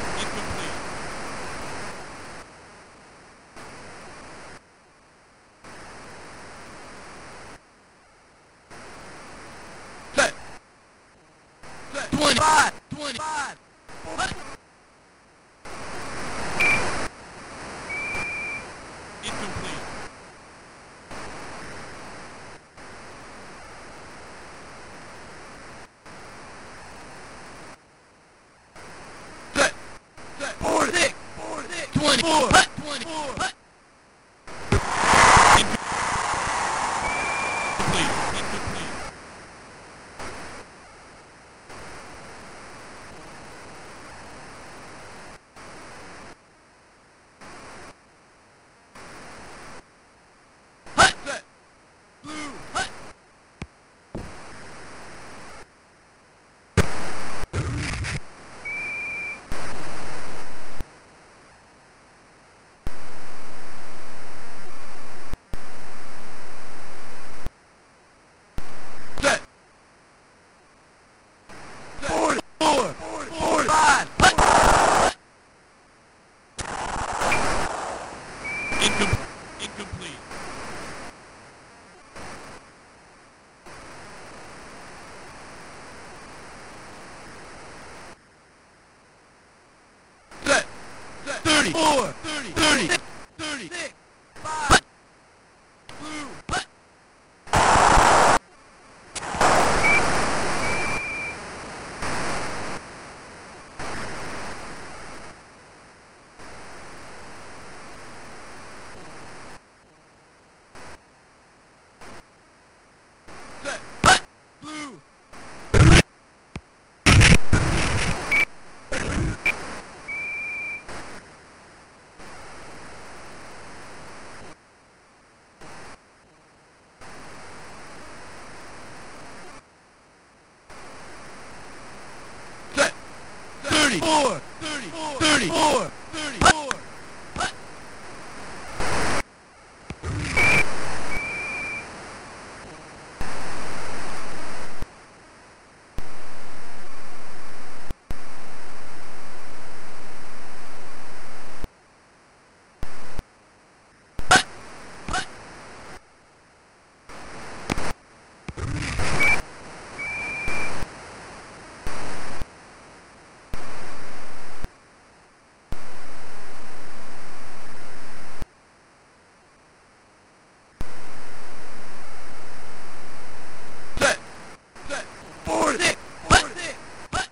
Set. 25. Hut. Incomplete. Set. 46, 24. Hut. 24. Hut. Incomplete. Hut. Set. Blue. Hut. 34, 30, 36, 36, 5, blue, hut. Set, hut, blue. Set, 34, 34, 34, 34, hut. Set, set, 46, 46, hut.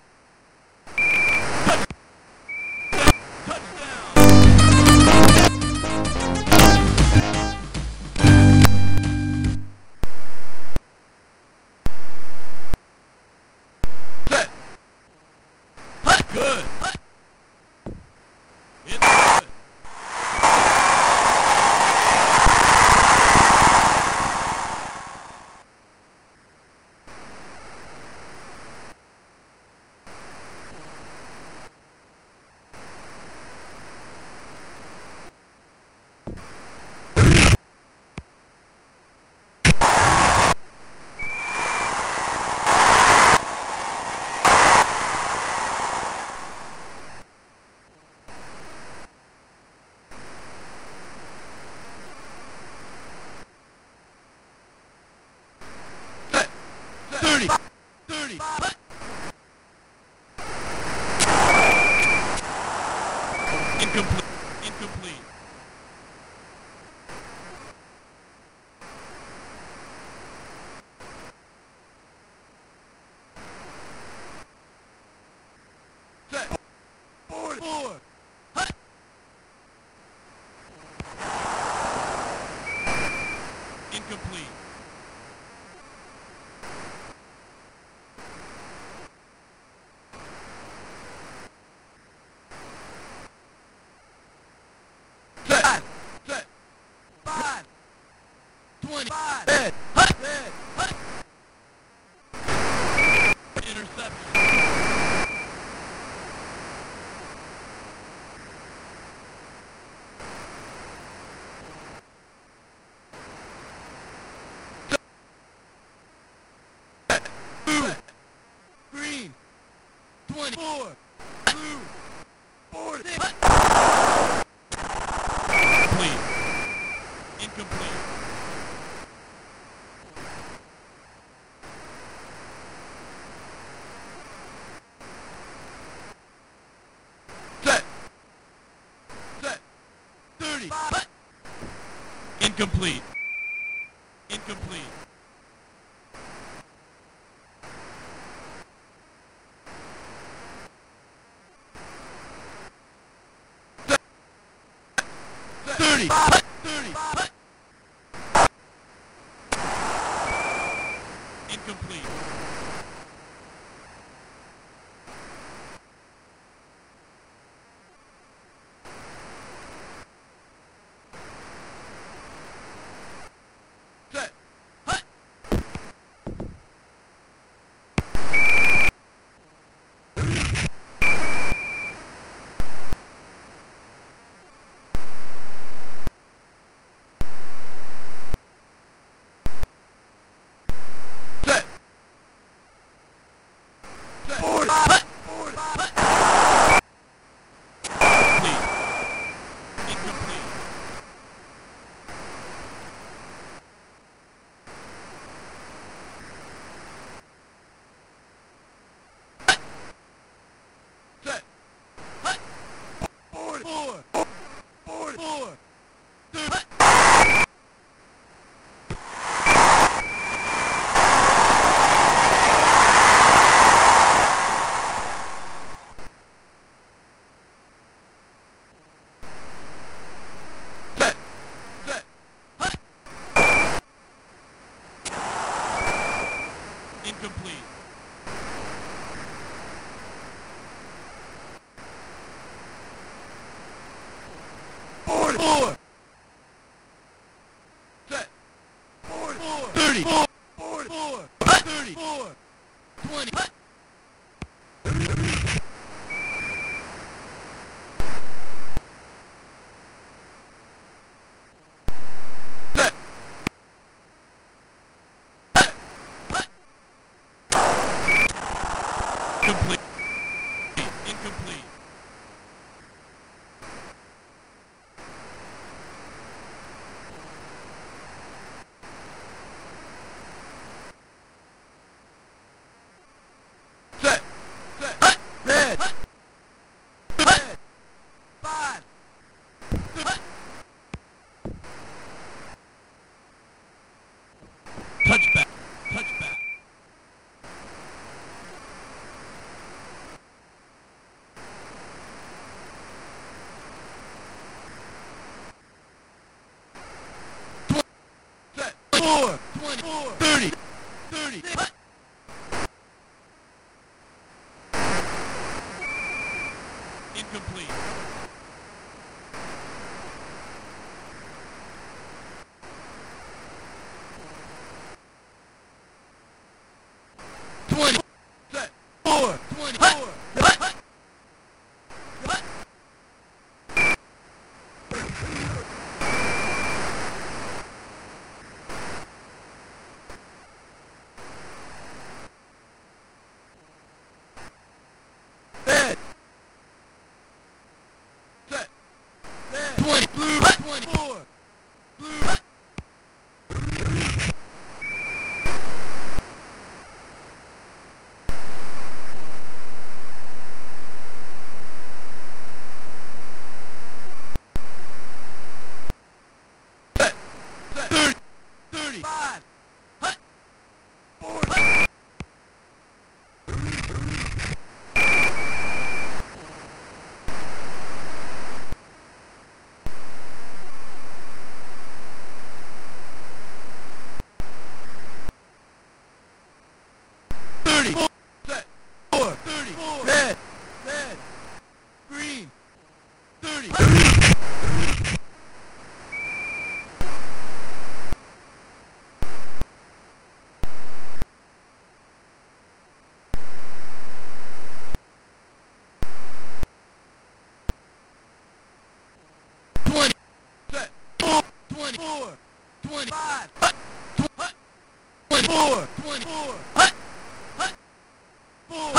Set, hut, good, hut. It's good. Set, 30, 30, hut. Incomplete, incomplete. Set, 44, hut. Incomplete. Set, set, 5, 25, red, hut, red, hut. Interception. Set, blue, green, 24, blue, 46, hut. Incomplete. Incomplete. Set, set, 30, hut. Incomplete. Incomplete. Set, 30, hut, 30, hut. Incomplete. Set, hut. Set, 34, 44, 34, 20. Complete. Incomplete. Set. Set. Red. Red. 5. Touchback. Touchback. Set. 4. 24. 30. 30. Incomplete. Set. 4. 24. Red. Set. Red. 20. Blue. 24. Blue. Set. Set. 30. 35. 40. Set. 4. 34. Red. Red. Green. 30. Set. 4. 24. 25. 24. 24. 4.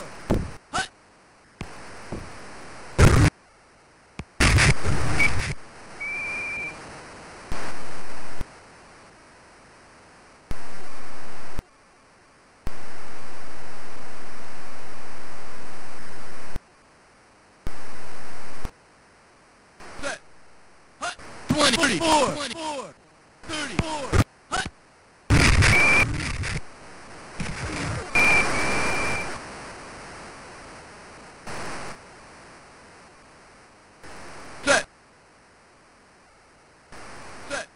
Set. 24. 24. 34. Set. Set.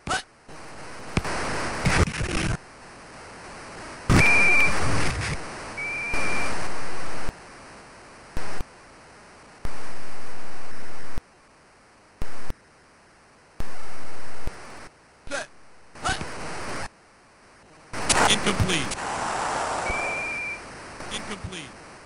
Set. Incomplete. Incomplete.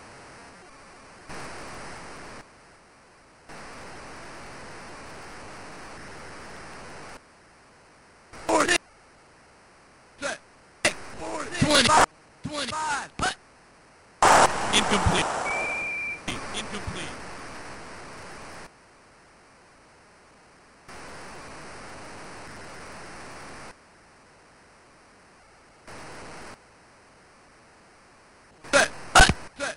Set. 20. 25. Incomplete. Incomplete. Set. Set.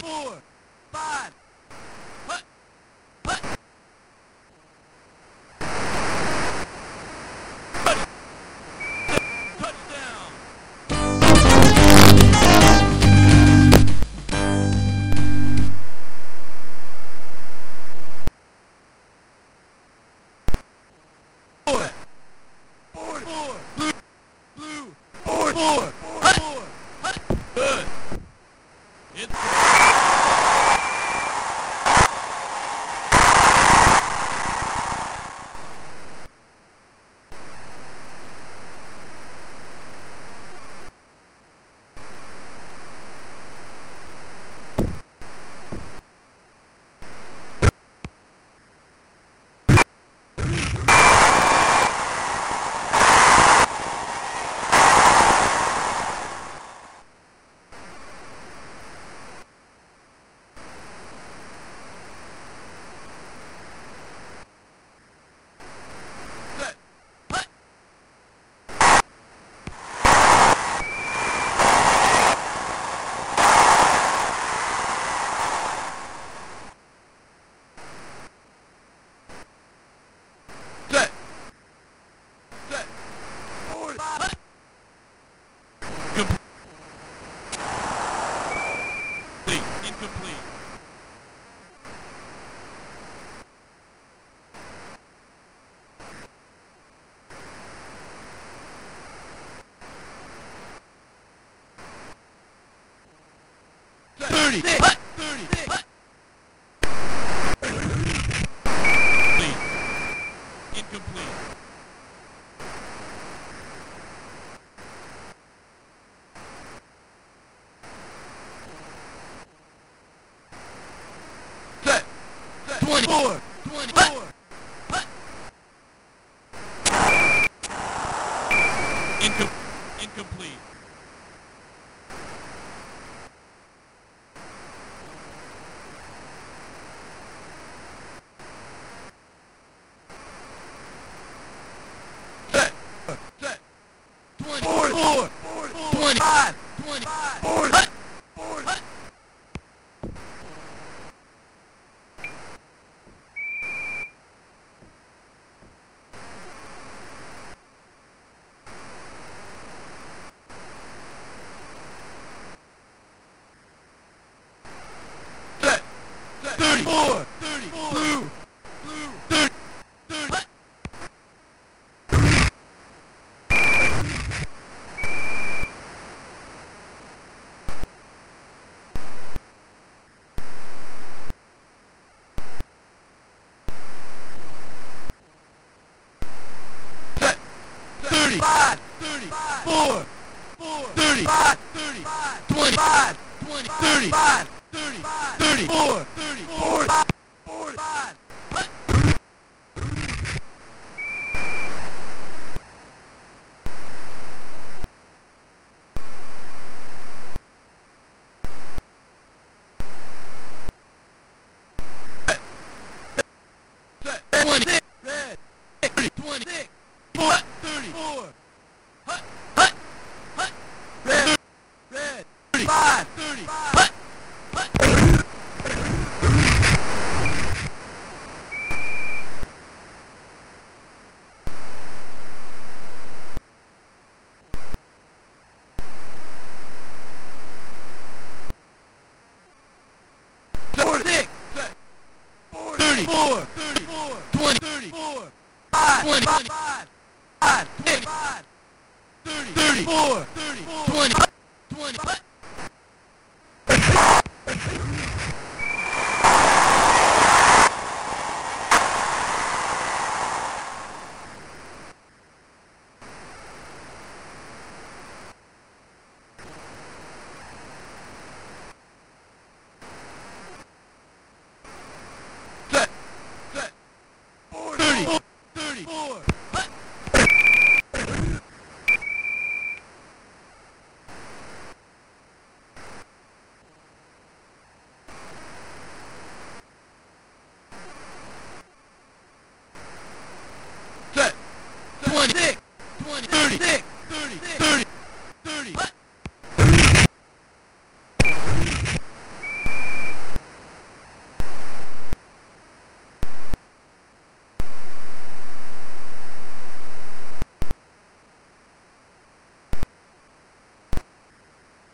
4, 5. Hut, hut. Touchdown. Good. It's incomplete. Incomplete. 24. Incomplete. Set. 24. 25. 25.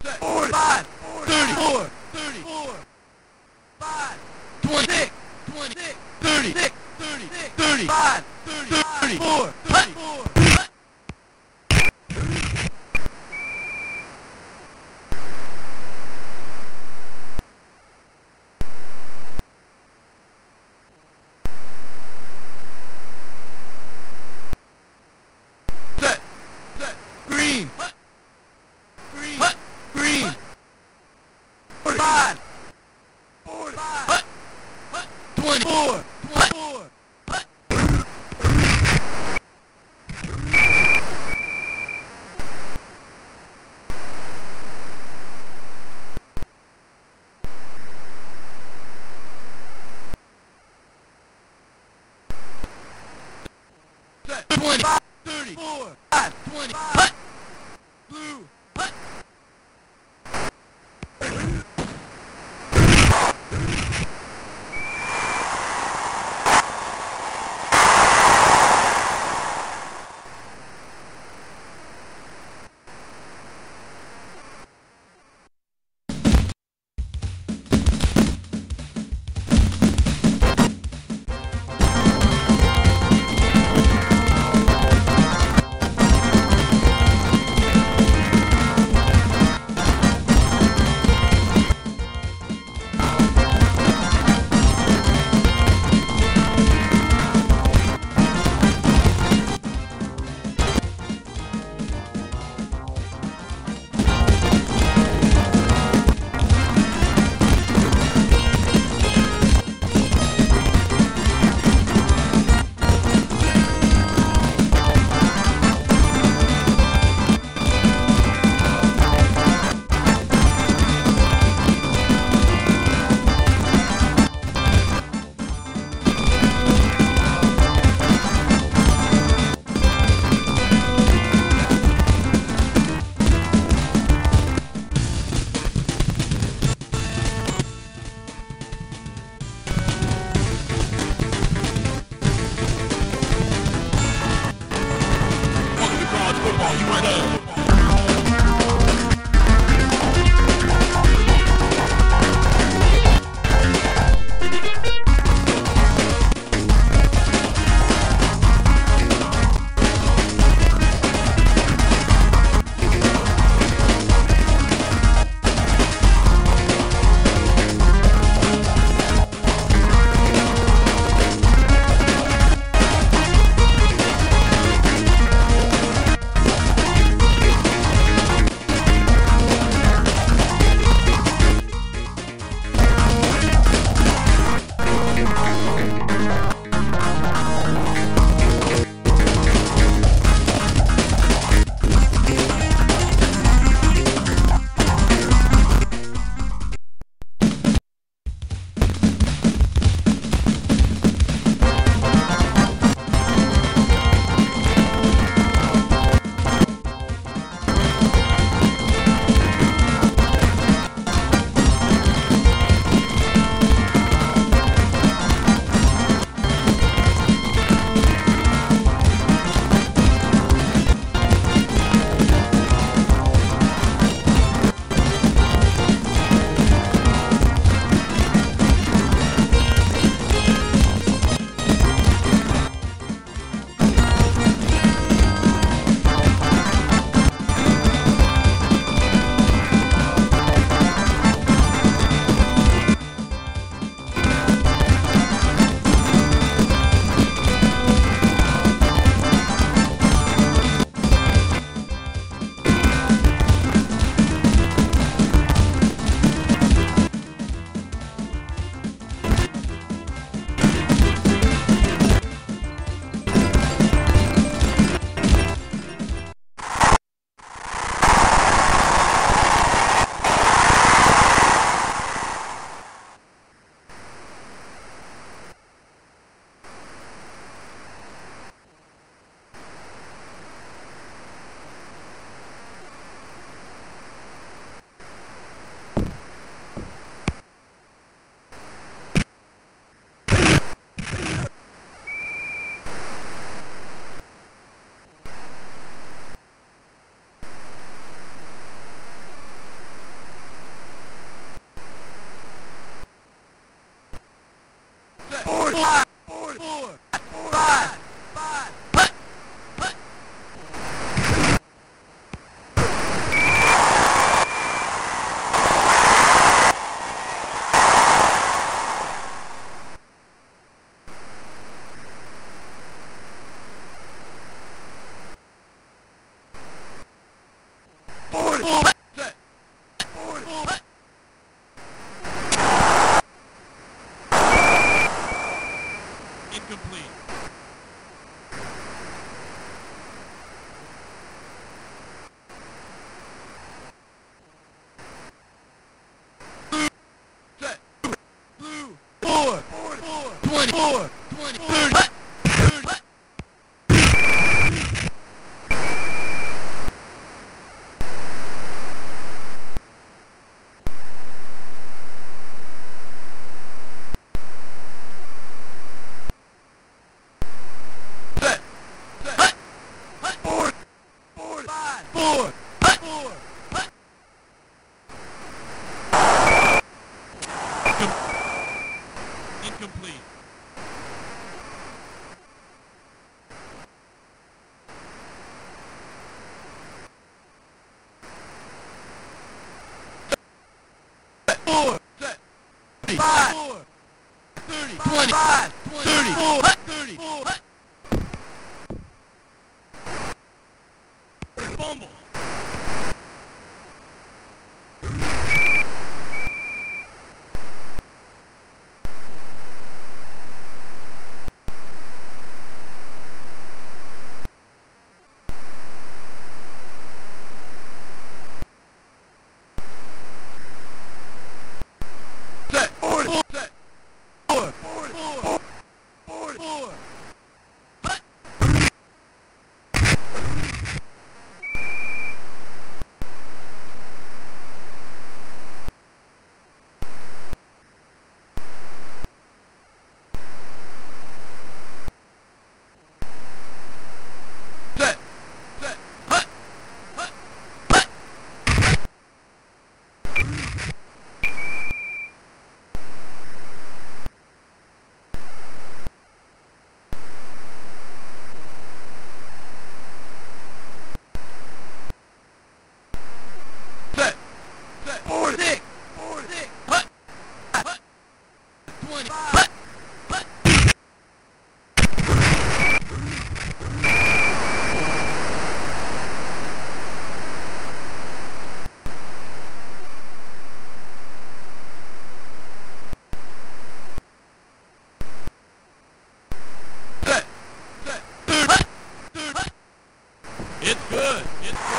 45, 34, 34, 5, 26, 26, 36, 36, 35, 34, 34. Set, set, green, green, green, 45, 45, 24, 24. Set, 25, 34, 20, hut, blue, hut. 5, hut, hut. 40, set, 40, hut. Incomplete. Set. Blue. 4, 24, 20, 30, hut, 30, hut. Set. Set. Hut. Hut. 4, 5, 4, hut, 4, hut. Incomplete. Set. 4, set. 5, 4, 30, 25, 34, hut, 34, hut. Fumble. Set. 40, set. 4, 4, 4, 4, hut. Set. Set. Hut. Hut. Hut. Set. Set. 46, 46, hut. Hut. 20, hut. Hut. Set. Set. 30, hut. 30, hut. It's good. It's good.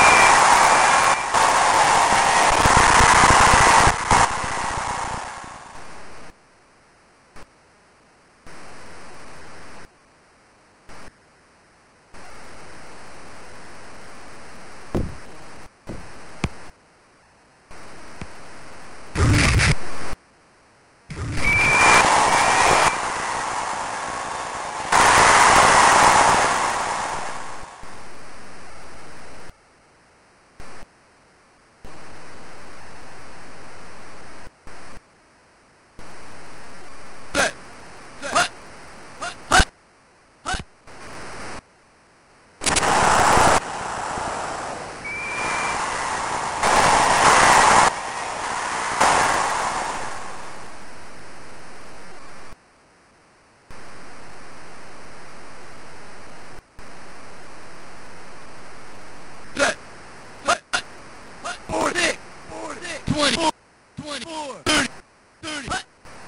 Set. Set. Hut. Hut. Hut. Hut. Set. Set. Hut. Hut. 46, 46, 20, 24, 30, 30, hut.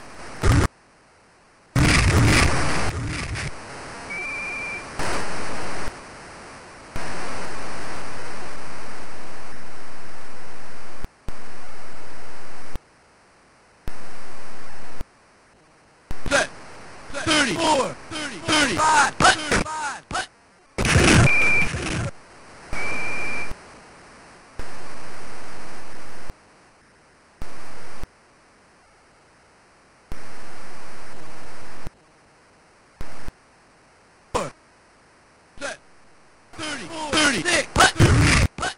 Set. Set. 34, 30, 35, hut. 35, hut. Set. 30, 36, hut. 36, hut.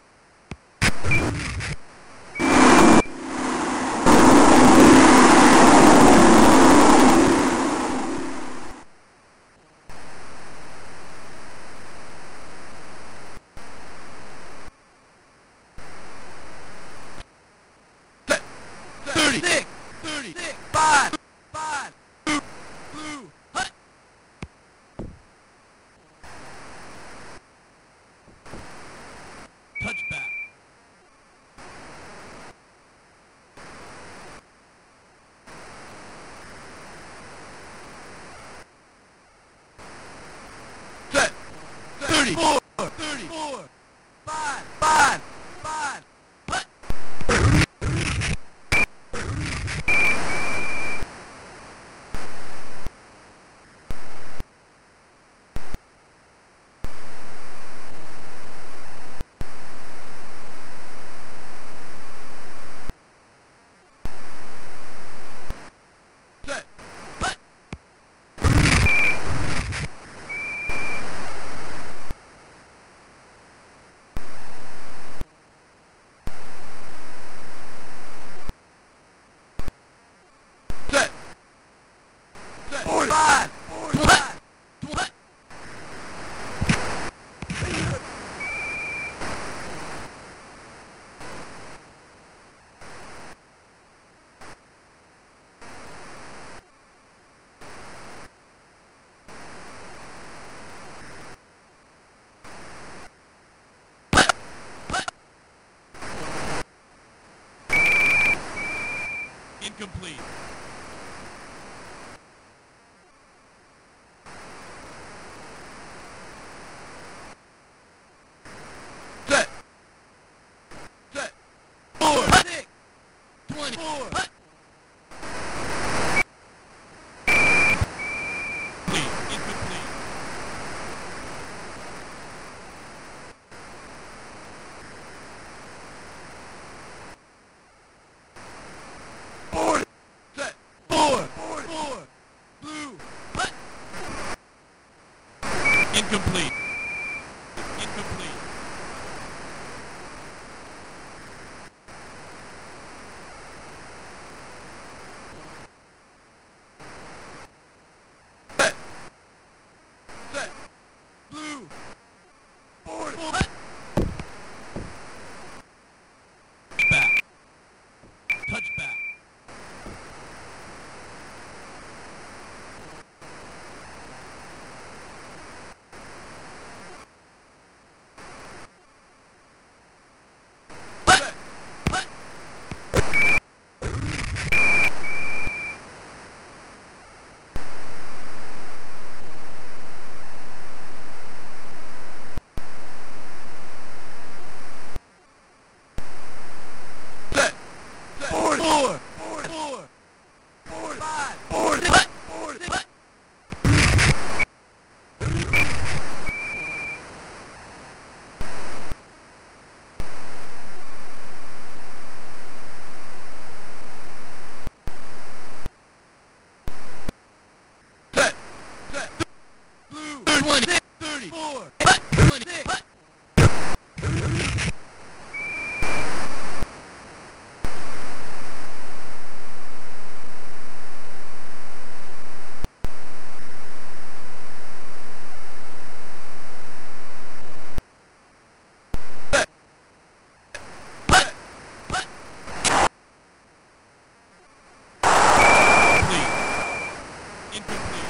34, 34, 5, 5, 5, hut. Set, hut. Set. Set. 45. 45. What? Incomplete. Set. Set. 4, 6, 24. Hut. Incomplete. Set. 4, 4. Blue. Hut. Incomplete. Incomplete. Set. Set. Blue. 4, hut. Back. Touchback. Set. Hut. Set. Set. 4, 4, 4, 4, 5, 4, 6, 4, 6. Set. Set. Blue. 26, 34. Hut. 26. Hut. Set. Hut. Hut. Incomplete. Incomplete.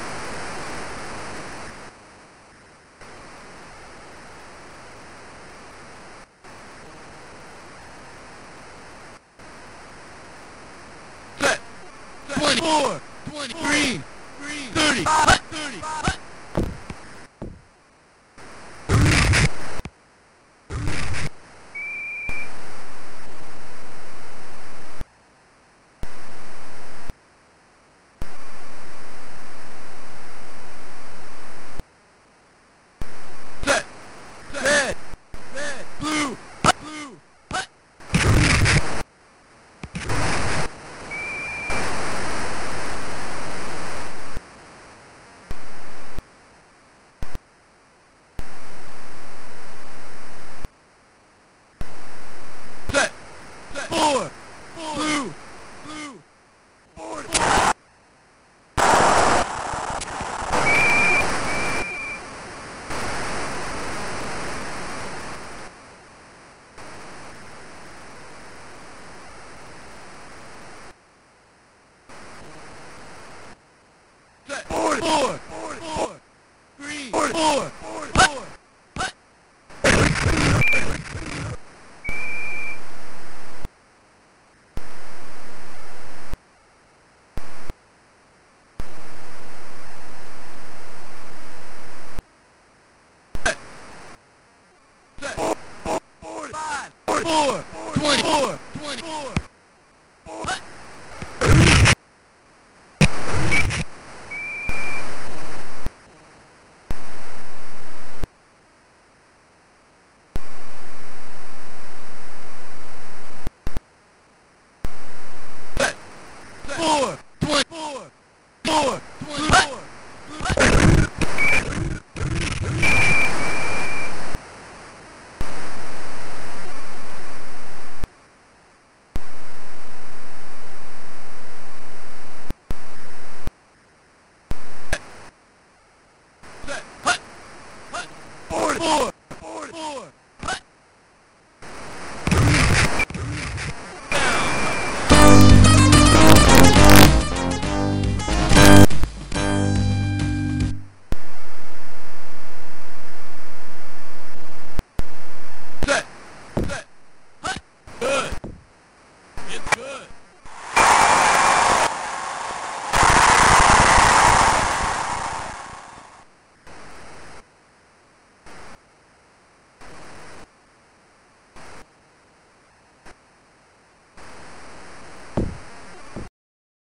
Set. Set. 24, 20, green, 30, hut, 30, hut. Set. Set. Red, blue, hut, blue, hut. Set. Set. 4, blue, blue, 4, 4. Set. 4, 4, 4, green, 4, 4, 4, hut. 4, 24, 24. Hut. Four, 24, 4, 24. Hut, hut, 44.